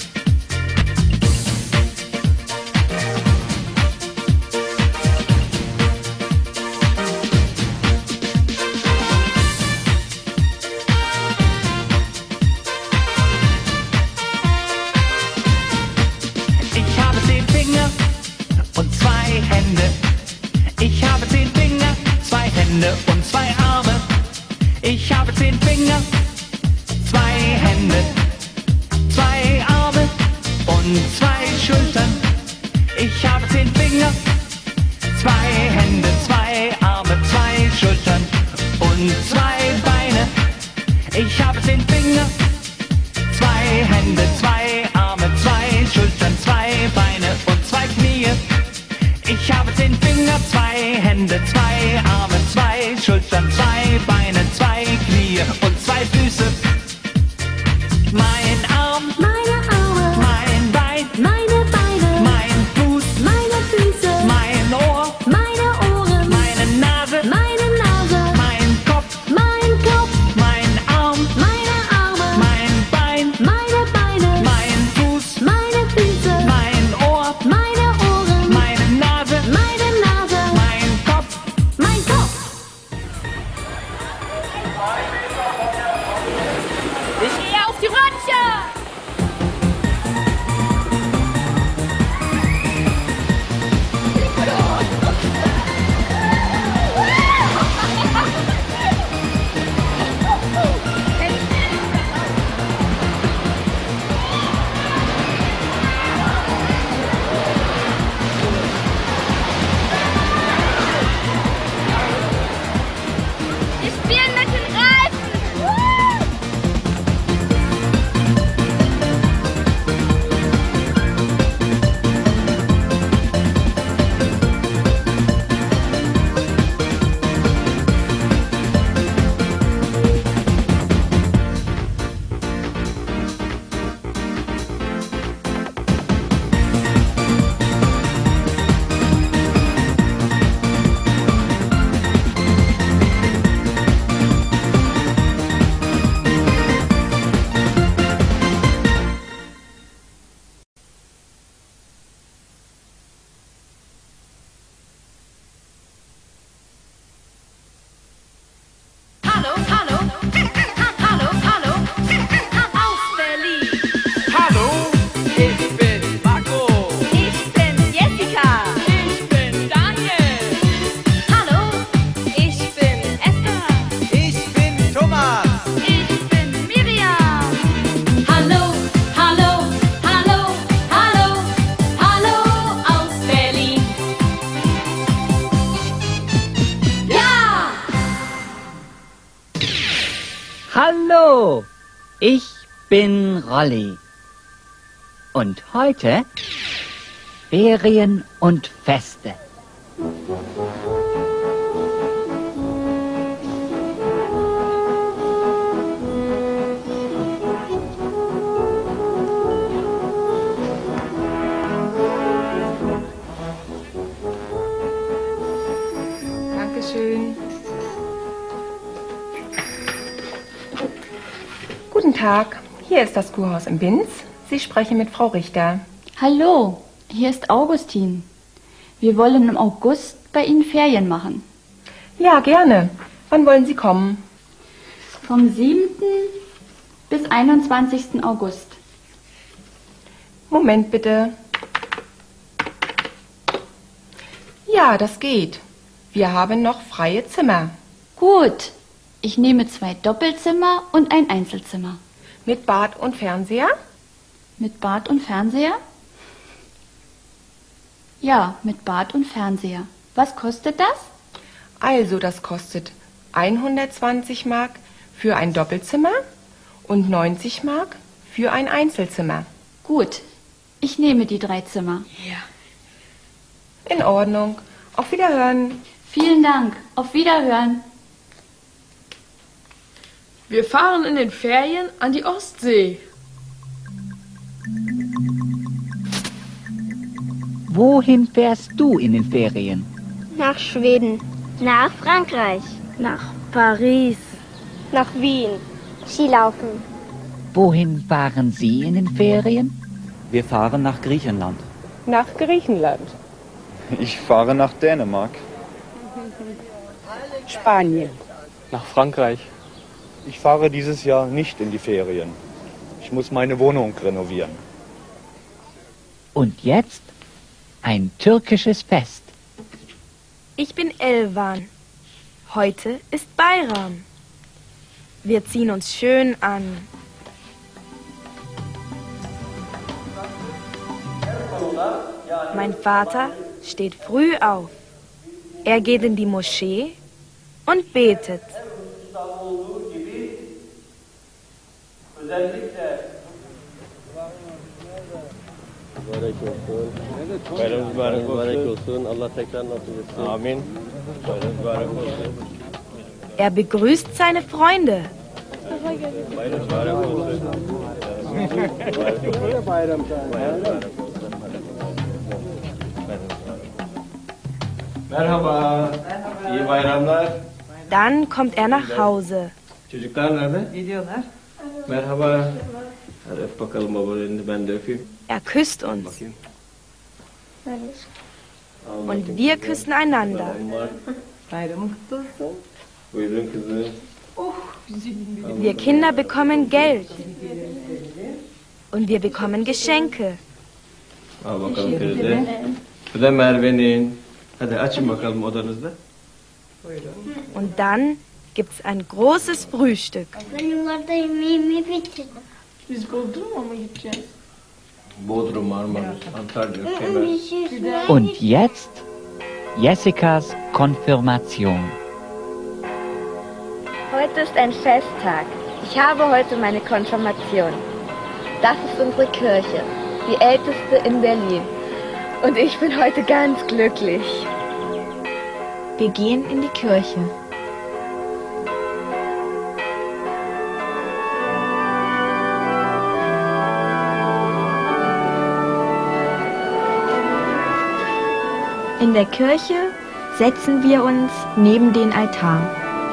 Ich habe 10 Finger und 2 Hände. Ich habe 10 Finger, 2 Hände und 2 Arme. Ich habe 10 Finger, 2 Hände, 2 Arme und 2 Schultern. Ich habe 10 Finger, 2 Hände, 2 Arme, 2 Schultern und 2 Beine. Ich habe 10 Finger, 2 Hände, 2 Arme, 2 Schultern, 2 Beine und 2 Knie. Ich habe 10 Finger, 2 Hände, 2 Arme, 2 Schultern, 2 Beine, 2 Knie und 2 Füße. Mein Arm, meine Arme, mein Bein, meine Beine, mein Fuß, meine Füße, mein Ohr, meine Ohren, meine Nase, mein Kopf, mein Arm, meine Arme, mein Bein, meine Beine, mein Fuß, meine Füße, mein Ohr, meine Ohren, meine Nase, mein Kopf. Ich gehe auf die Röntgen! Wir spielen mit den Reifen. Hallo, hallo, hallo, hallo, aus Berlin. Hallo, ich bin Marco. Ich bin Jessica. Ich bin Daniel. Hallo, ich bin Esther. Ich bin Thomas. Ich bin Miriam. Hallo, hallo, hallo, hallo, hallo aus Berlin. Ja! Hallo, ich bin Rolli. Und heute Ferien und Feste. Dankeschön. Guten Tag, hier ist das Kurhaus im Binz. Sie sprechen mit Frau Richter. Hallo, hier ist Augustin. Wir wollen im August bei Ihnen Ferien machen. Ja, gerne. Wann wollen Sie kommen? Vom 7. bis 21. August. Moment bitte. Ja, das geht. Wir haben noch freie Zimmer. Gut, Ich nehme 2 Doppelzimmer und ein Einzelzimmer. Mit Bad und Fernseher? Mit Bad und Fernseher? Ja, mit Bad und Fernseher. Was kostet das? Also, das kostet 120 Mark für ein Doppelzimmer und 90 Mark für ein Einzelzimmer. Gut, ich nehme die 3 Zimmer. Ja. In Ordnung. Auf Wiederhören. Vielen Dank. Auf Wiederhören. Wir fahren in den Ferien an die Ostsee. Wohin fährst du in den Ferien? Nach Schweden. Nach Frankreich. Nach Paris. Nach Wien. Skilaufen. Wohin fahren Sie in den Ferien? Wir fahren nach Griechenland. Nach Griechenland. Ich fahre nach Dänemark. Spanien. Nach Frankreich. Ich fahre dieses Jahr nicht in die Ferien. Ich muss meine Wohnung renovieren. Und jetzt ein türkisches Fest. Ich bin Elvan. Heute ist Bayram. Wir ziehen uns schön an. Mein Vater steht früh auf. Er geht in die Moschee und betet. Amin. Er begrüßt seine Freunde. Merhaba. İyi bayramlar. Dann kommt er nach Hause. Çocuklar nerede? Gidiyorlar. Merhaba. Hadi öp bakalım babanın elini, ben de öpeyim. Er küsst uns. Bakayım. Und wir küssen einander. Bayramın kutlu olsun. Buyurun kızım. Wir Kinder bekommen Geld. Und wir bekommen Geschenke. Al bakalım Feride. Bu da Merve'nin. Hadi açın bakalım odanızda. Und dann gibt's ein großes Frühstück. Benimlerde yemeğimi bitirdim. Biz Bodrum'a mı gideceğiz? Bodrum, Marmaris, Antalya, Kemer. Und jetzt Jessicas Konfirmation. Heute ist ein Festtag. Ich habe heute meine Konfirmation. Das ist unsere Kirche, die älteste in Berlin. Und ich bin heute ganz glücklich. Wir gehen in die Kirche. In der Kirche setzen wir uns neben den Altar.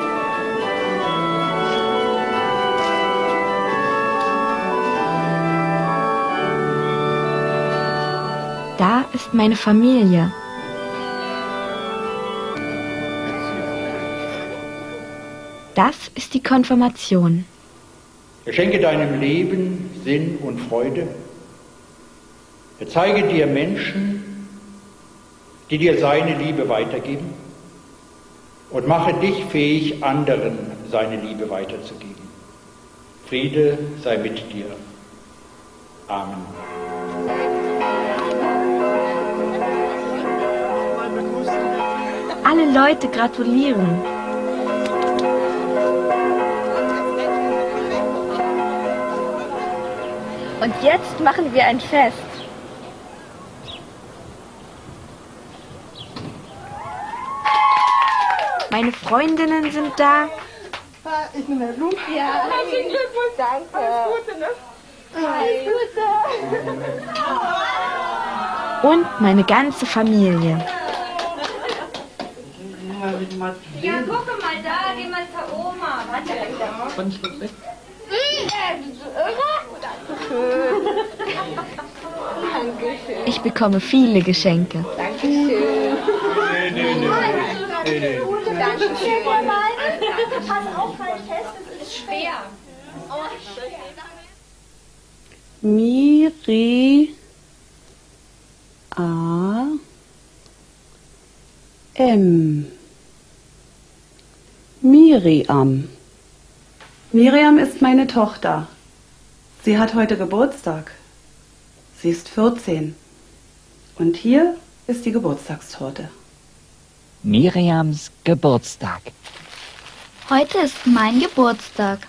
Da ist meine Familie. Das ist die Konfirmation. Er schenke deinem Leben Sinn und Freude. Er zeige dir Menschen, die dir seine Liebe weitergeben, und mache dich fähig, anderen seine Liebe weiterzugeben. Friede sei mit dir. Amen. Alle Leute gratulieren. Und jetzt machen wir ein Fest. Meine Freundinnen sind da. Ich nehme Blumen. Ja. Herzlichen Glückwunsch. Danke. Alles Gute, ne? Alles Gute. Und meine ganze Familie. Ja, gucke mal da, geh mal zur Oma. Ich bekomme viele Geschenke. Dankeschön. Dankeschön. Pass auf, halt fest, es ist schwer. Miri A M Miriam Miriam ist meine Tochter. Sie hat heute Geburtstag. Sie ist 14. Und hier ist die Geburtstagstorte. Miriams Geburtstag. Heute ist mein Geburtstag.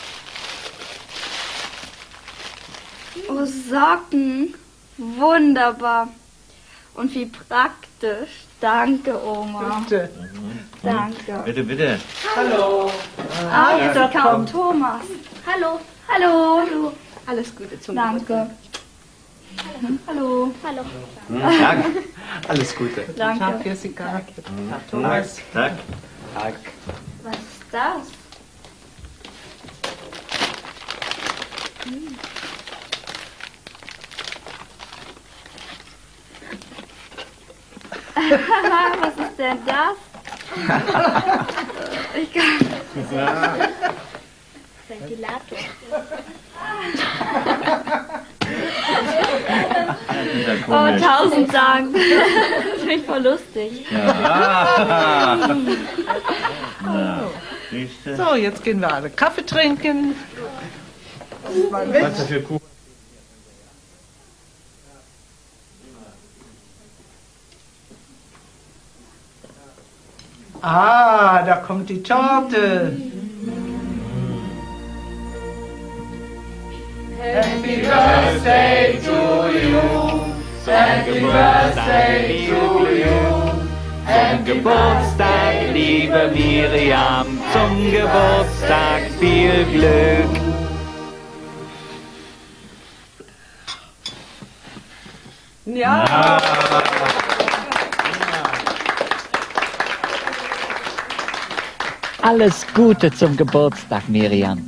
Oh, Socken. Wunderbar. Und wie praktisch. Danke, Oma. Bitte. Danke. Bitte, bitte. Hallo. Ah, jetzt kommt Thomas. Hallo. Hallo. Hallo. Alles Gute zum Danke. Hallo. Hallo. Tag. Alles Gute. Danke. Tag, Jessica. Tag, Thomas. Tag. Tag. Was ist das? Was ist denn das? Ich kann. Ventilator. Oh, 1000 Dank. Das finde ich voll lustig. Ja. Na, siehste. So, jetzt gehen wir alle Kaffee trinken. Mal mit. Was ist das für Kuchen? Ah, da kommt die Torte. Happy Birthday to you. Happy Birthday to you. Zum Geburtstag, liebe Miriam, zum Geburtstag viel Glück. Ja. Alles Gute zum Geburtstag, Miriam.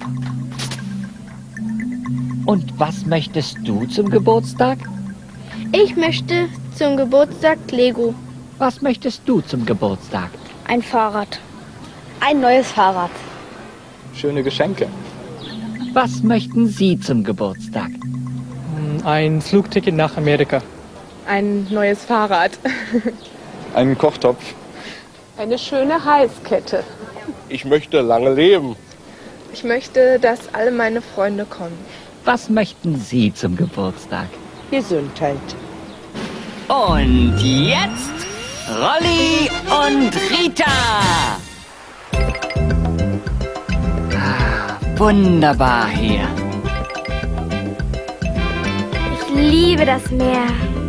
Und was möchtest du zum Geburtstag? Ich möchte zum Geburtstag Lego. Was möchtest du zum Geburtstag? Ein Fahrrad. Ein neues Fahrrad. Schöne Geschenke. Was möchten Sie zum Geburtstag? Ein Flugticket nach Amerika. Ein neues Fahrrad. Einen Kochtopf. Eine schöne Halskette. Ich möchte lange leben. Ich möchte, dass alle meine Freunde kommen. Was möchten Sie zum Geburtstag? Gesundheit. Und jetzt Rolli und Rita. Wunderbar hier. Ich liebe das Meer.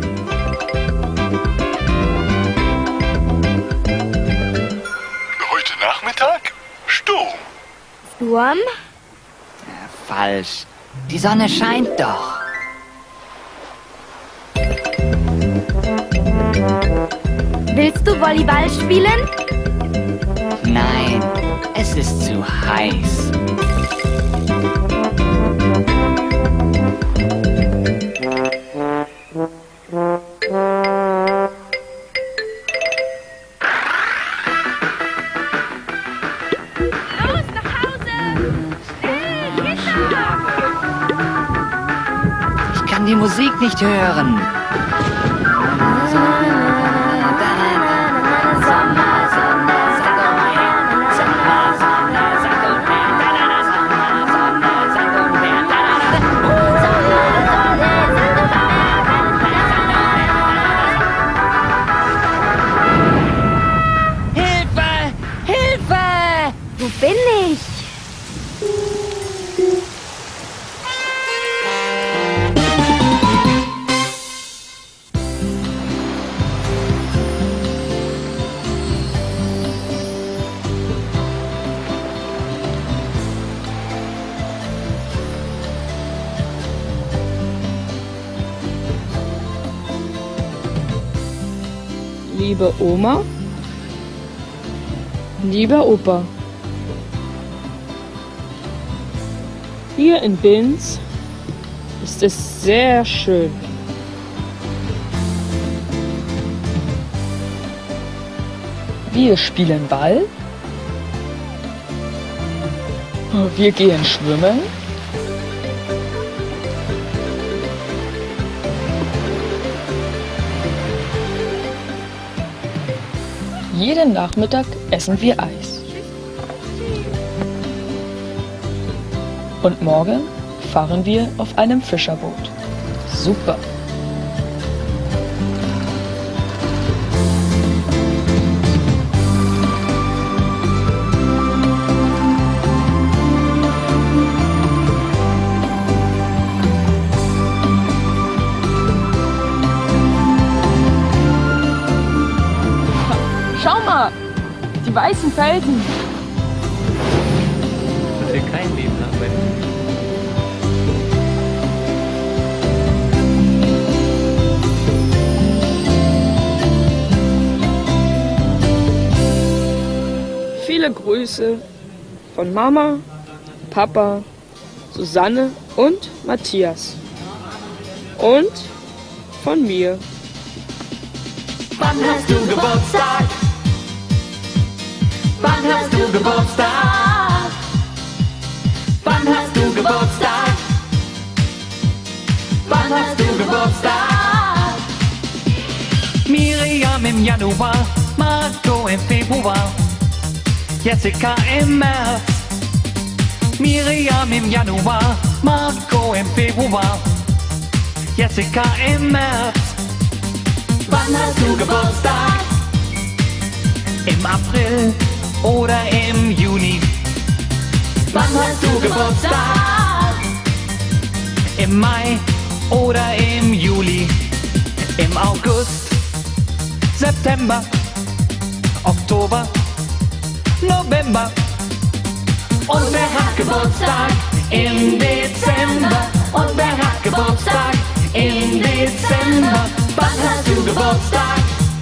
Heute Nachmittag Sturm. Sturm? Falsch. Die Sonne scheint doch. Willst du Volleyball spielen? Nein, es ist zu heiß. Ich kann die Musik nicht hören. Hilfe! Hilfe! Wo bin ich? Liebe Oma, lieber Opa, hier in Binz ist es sehr schön. Wir spielen Ball, wir gehen schwimmen, jeden Nachmittag essen wir Eis. Und morgen fahren wir auf einem Fischerboot. Super. Schau mal, die weißen Felsen. Das ist hier kein Leben nach Berlin. Viele Grüße von Mama, Papa, Susanne und Matthias. Und von mir. Wann hast du Geburtstag? Wann hast du Geburtstag? Wann hast du Geburtstag? Wann hast du Geburtstag? Miriam im Januar, Marco im Februar, Jessica im März. Miriam im Januar, Marco im Februar, Jessica im März. Wann hast du Geburtstag? Im April oder im Juni? Wann hast du Geburtstag? Im Mai oder im Juli? Im August, September, Oktober, November. Und wer hat Geburtstag? Im Dezember. Und wer hat Geburtstag? Im Dezember. Wann hast du Geburtstag?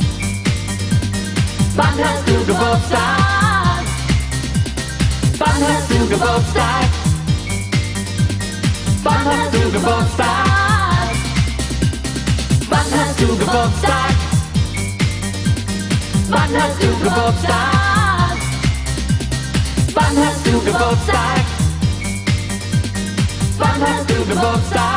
Wann hast du Geburtstag? Wann hast du Geburtstag? Wann hast du Geburtstag? Wann hast du Geburtstag? Wann hast du Geburtstag? Wann hast du Geburtstag? Wann hast du Geburtstag?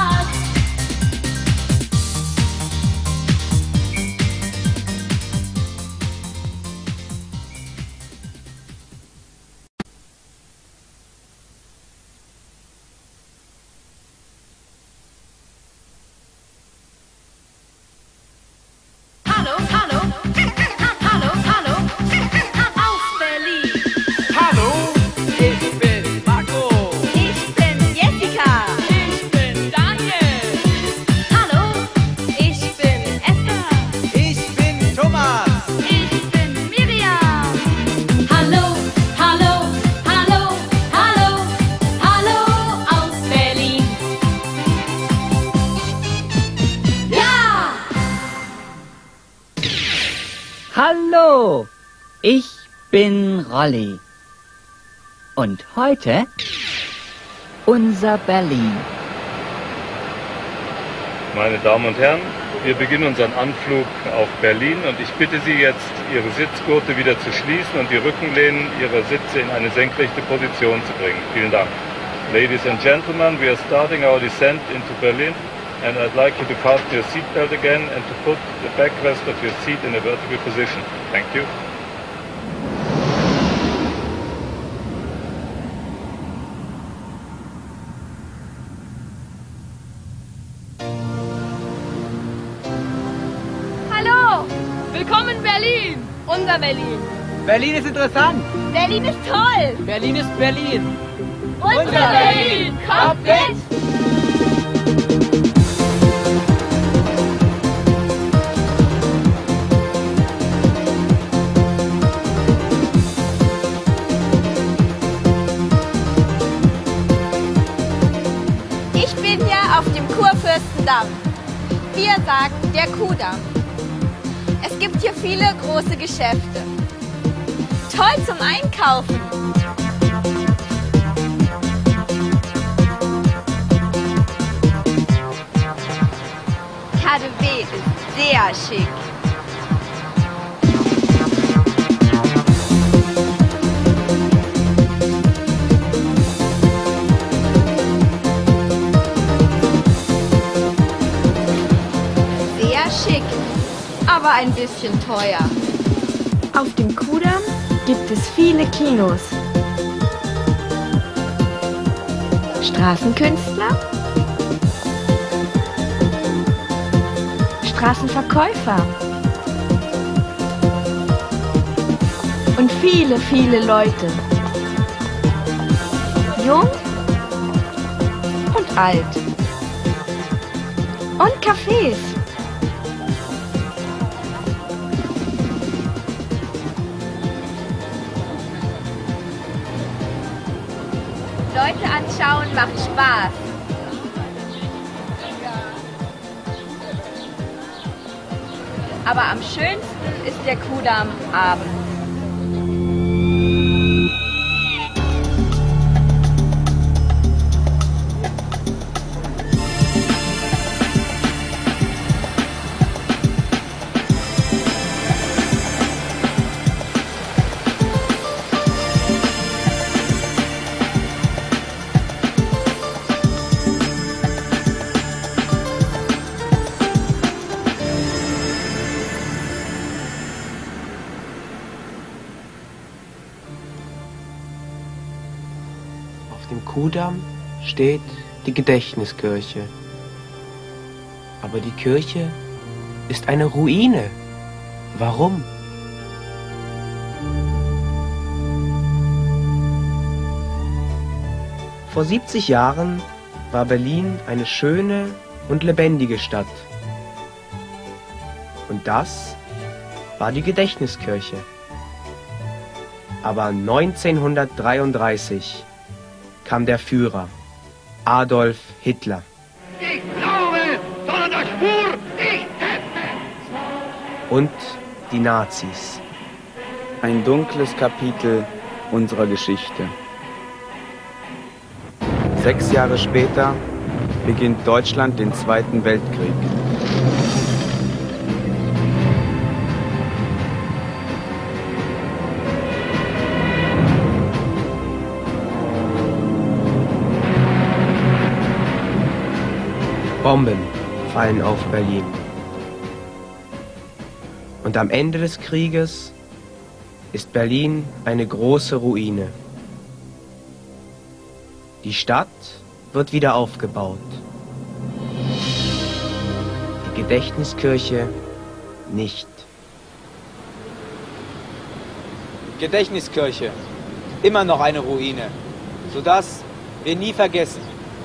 Hallo, ich bin Rolli. Und heute unser Berlin. Meine Damen und Herren, wir beginnen unseren Anflug auf Berlin und ich bitte Sie jetzt, Ihre Sitzgurte wieder zu schließen und die Rückenlehnen Ihrer Sitze in eine senkrechte Position zu bringen. Vielen Dank. Ladies and gentlemen, we are starting our descent into Berlin. And I'd like you to fasten your seatbelt again and to put the backrest of your seat in a vertical position. Thank you. Hallo! Willkommen in Berlin! Unser Berlin! Berlin ist interessant! Berlin ist toll! Berlin ist Berlin! Unser Berlin! Kommt mit! Kurfürstendamm. Wir sagen der Kuhdamm. Es gibt hier viele große Geschäfte. Toll zum Einkaufen. KaDeWe ist sehr schick. Schick, aber ein bisschen teuer. Auf dem Kuhdamm gibt es viele Kinos. Straßenkünstler, Straßenverkäufer und viele, viele Leute. Jung und alt. Und Cafés. Leute anschauen macht Spaß. Aber am schönsten ist der Kudamm abends. Auf dem Kudamm steht die Gedächtniskirche. Aber die Kirche ist eine Ruine. Warum? Vor 70 Jahren war Berlin eine schöne und lebendige Stadt. Und das war die Gedächtniskirche. Aber 1933 kam der Führer, Adolf Hitler. Ich glaube, sondern der Spur, ich kämpfe. Und die Nazis. Ein dunkles Kapitel unserer Geschichte. 6 Jahre später beginnt Deutschland den Zweiten Weltkrieg. Bomben fallen auf Berlin. Und am Ende des Krieges ist Berlin eine große Ruine. Die Stadt wird wieder aufgebaut. Die Gedächtniskirche nicht. Gedächtniskirche, immer noch eine Ruine, sodass wir nie vergessen.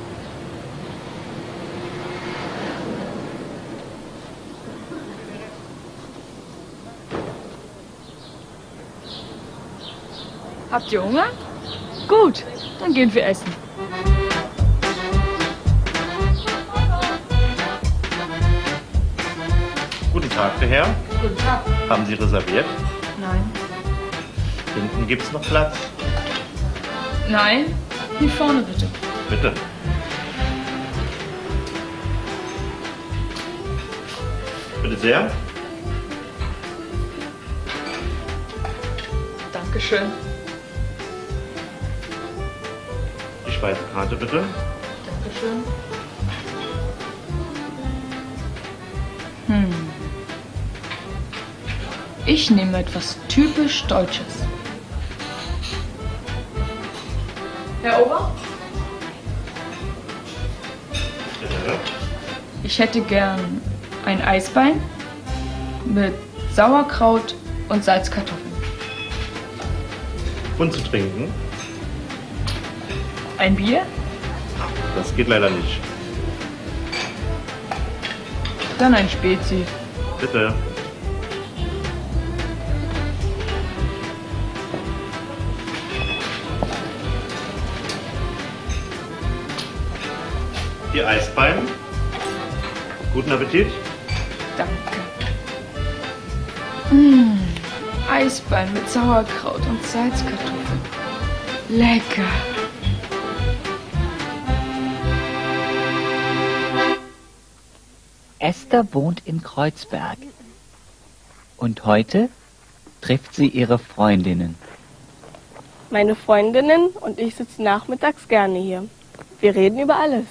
Habt ihr Hunger? Gut, dann gehen wir essen. Guten Tag, der Herr. Guten Tag. Haben Sie reserviert? Nein. Hinten gibt es noch Platz. Nein? Hier vorne bitte. Bitte. Bitte sehr. Dankeschön. Die Speisekarte bitte. Dankeschön. Ich nehme etwas typisch Deutsches. Herr Ober? Bitte. Ich hätte gern ein Eisbein mit Sauerkraut und Salzkartoffeln. Und zu trinken? Ein Bier? Das geht leider nicht. Dann ein Spezi. Bitte. Ihr Eisbein. Guten Appetit. Danke. Eisbein mit Sauerkraut und Salzkartoffeln. Lecker. Esther wohnt in Kreuzberg. Und heute trifft sie ihre Freundinnen. Meine Freundinnen und ich sitzen nachmittags gerne hier. Wir reden über alles.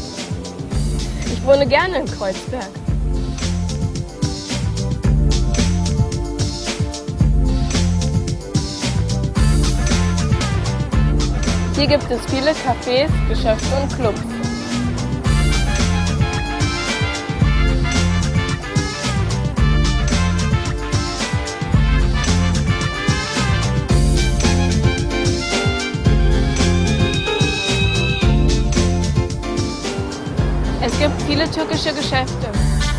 Ich wohne gerne in Kreuzberg. Hier gibt es viele Cafés, Geschäfte und Clubs. Es gibt viele türkische Geschäfte.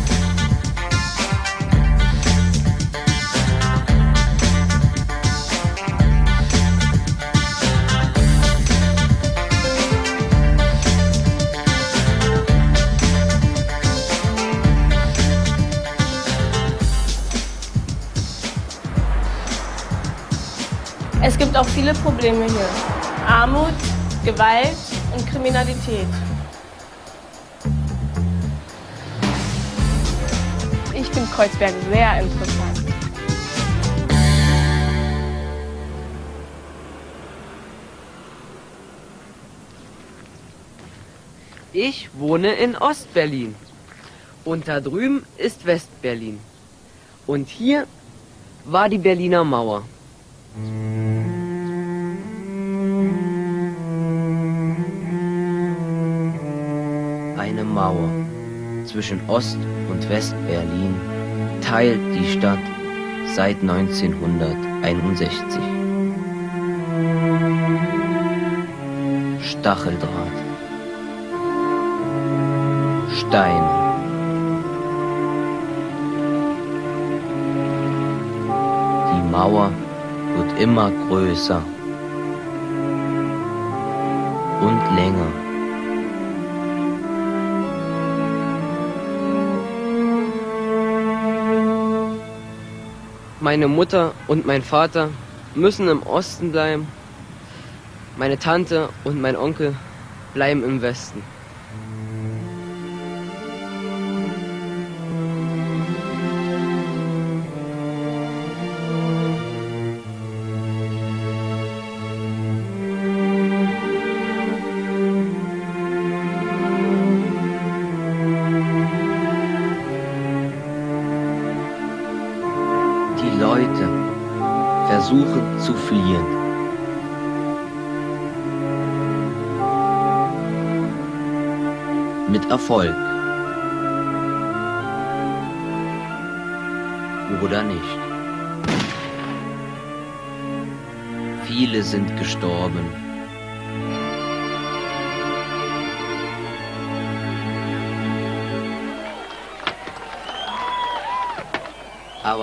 Es gibt auch viele Probleme hier. Armut, Gewalt und Kriminalität. Ich finde Kreuzberg sehr interessant. Ich wohne in Ostberlin. Und da drüben ist Westberlin. Und hier war die Berliner Mauer. Eine Mauer zwischen Ost- und Westberlin teilt die Stadt seit 1961. Stacheldraht, Steine, die Mauer wird immer größer und länger. Meine Mutter und mein Vater müssen im Osten bleiben. Meine Tante und mein Onkel bleiben im Westen. Die Leute versuchen zu fliehen. Mit Erfolg. Oder nicht. Viele sind gestorben. Aber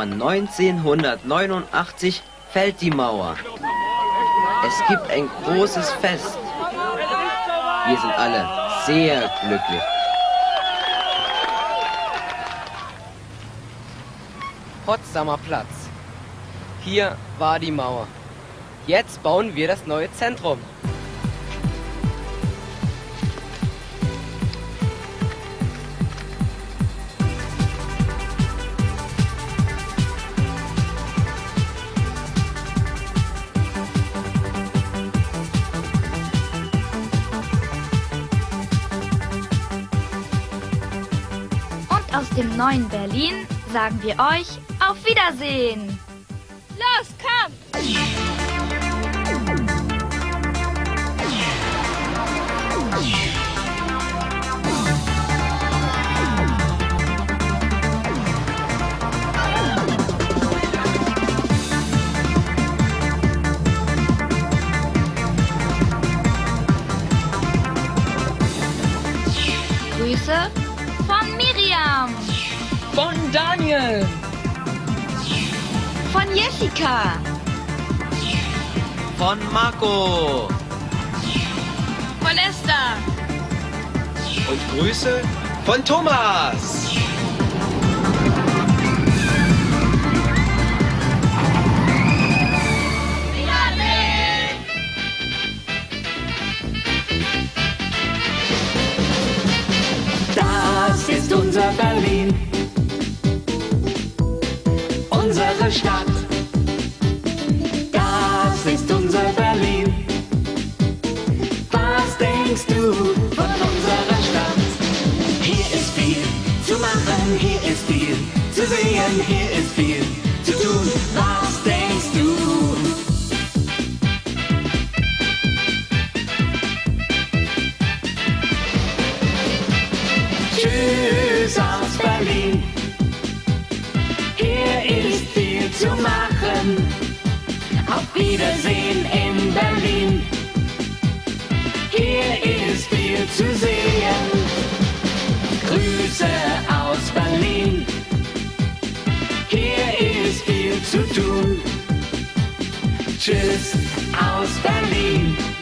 1989 fällt die Mauer. Es gibt ein großes Fest. Wir sind alle sehr glücklich. Potsdamer Platz. Hier war die Mauer. Jetzt bauen wir das neue Zentrum. Aus dem neuen Berlin sagen wir euch auf Wiedersehen. Los, komm! Grüße von Miriam. Von Daniel. Von Jessica. Von Marco. Von Esther. Und Grüße von Thomas. Das ist unser Berlin, unsere Stadt. Das ist unser Berlin. Was denkst du von unserer Stadt? Hier ist viel zu Auf Wiedersehen in Berlin. Hier ist viel zu sehen. Grüße aus Berlin. Hier ist viel zu tun. Tschüss aus Berlin.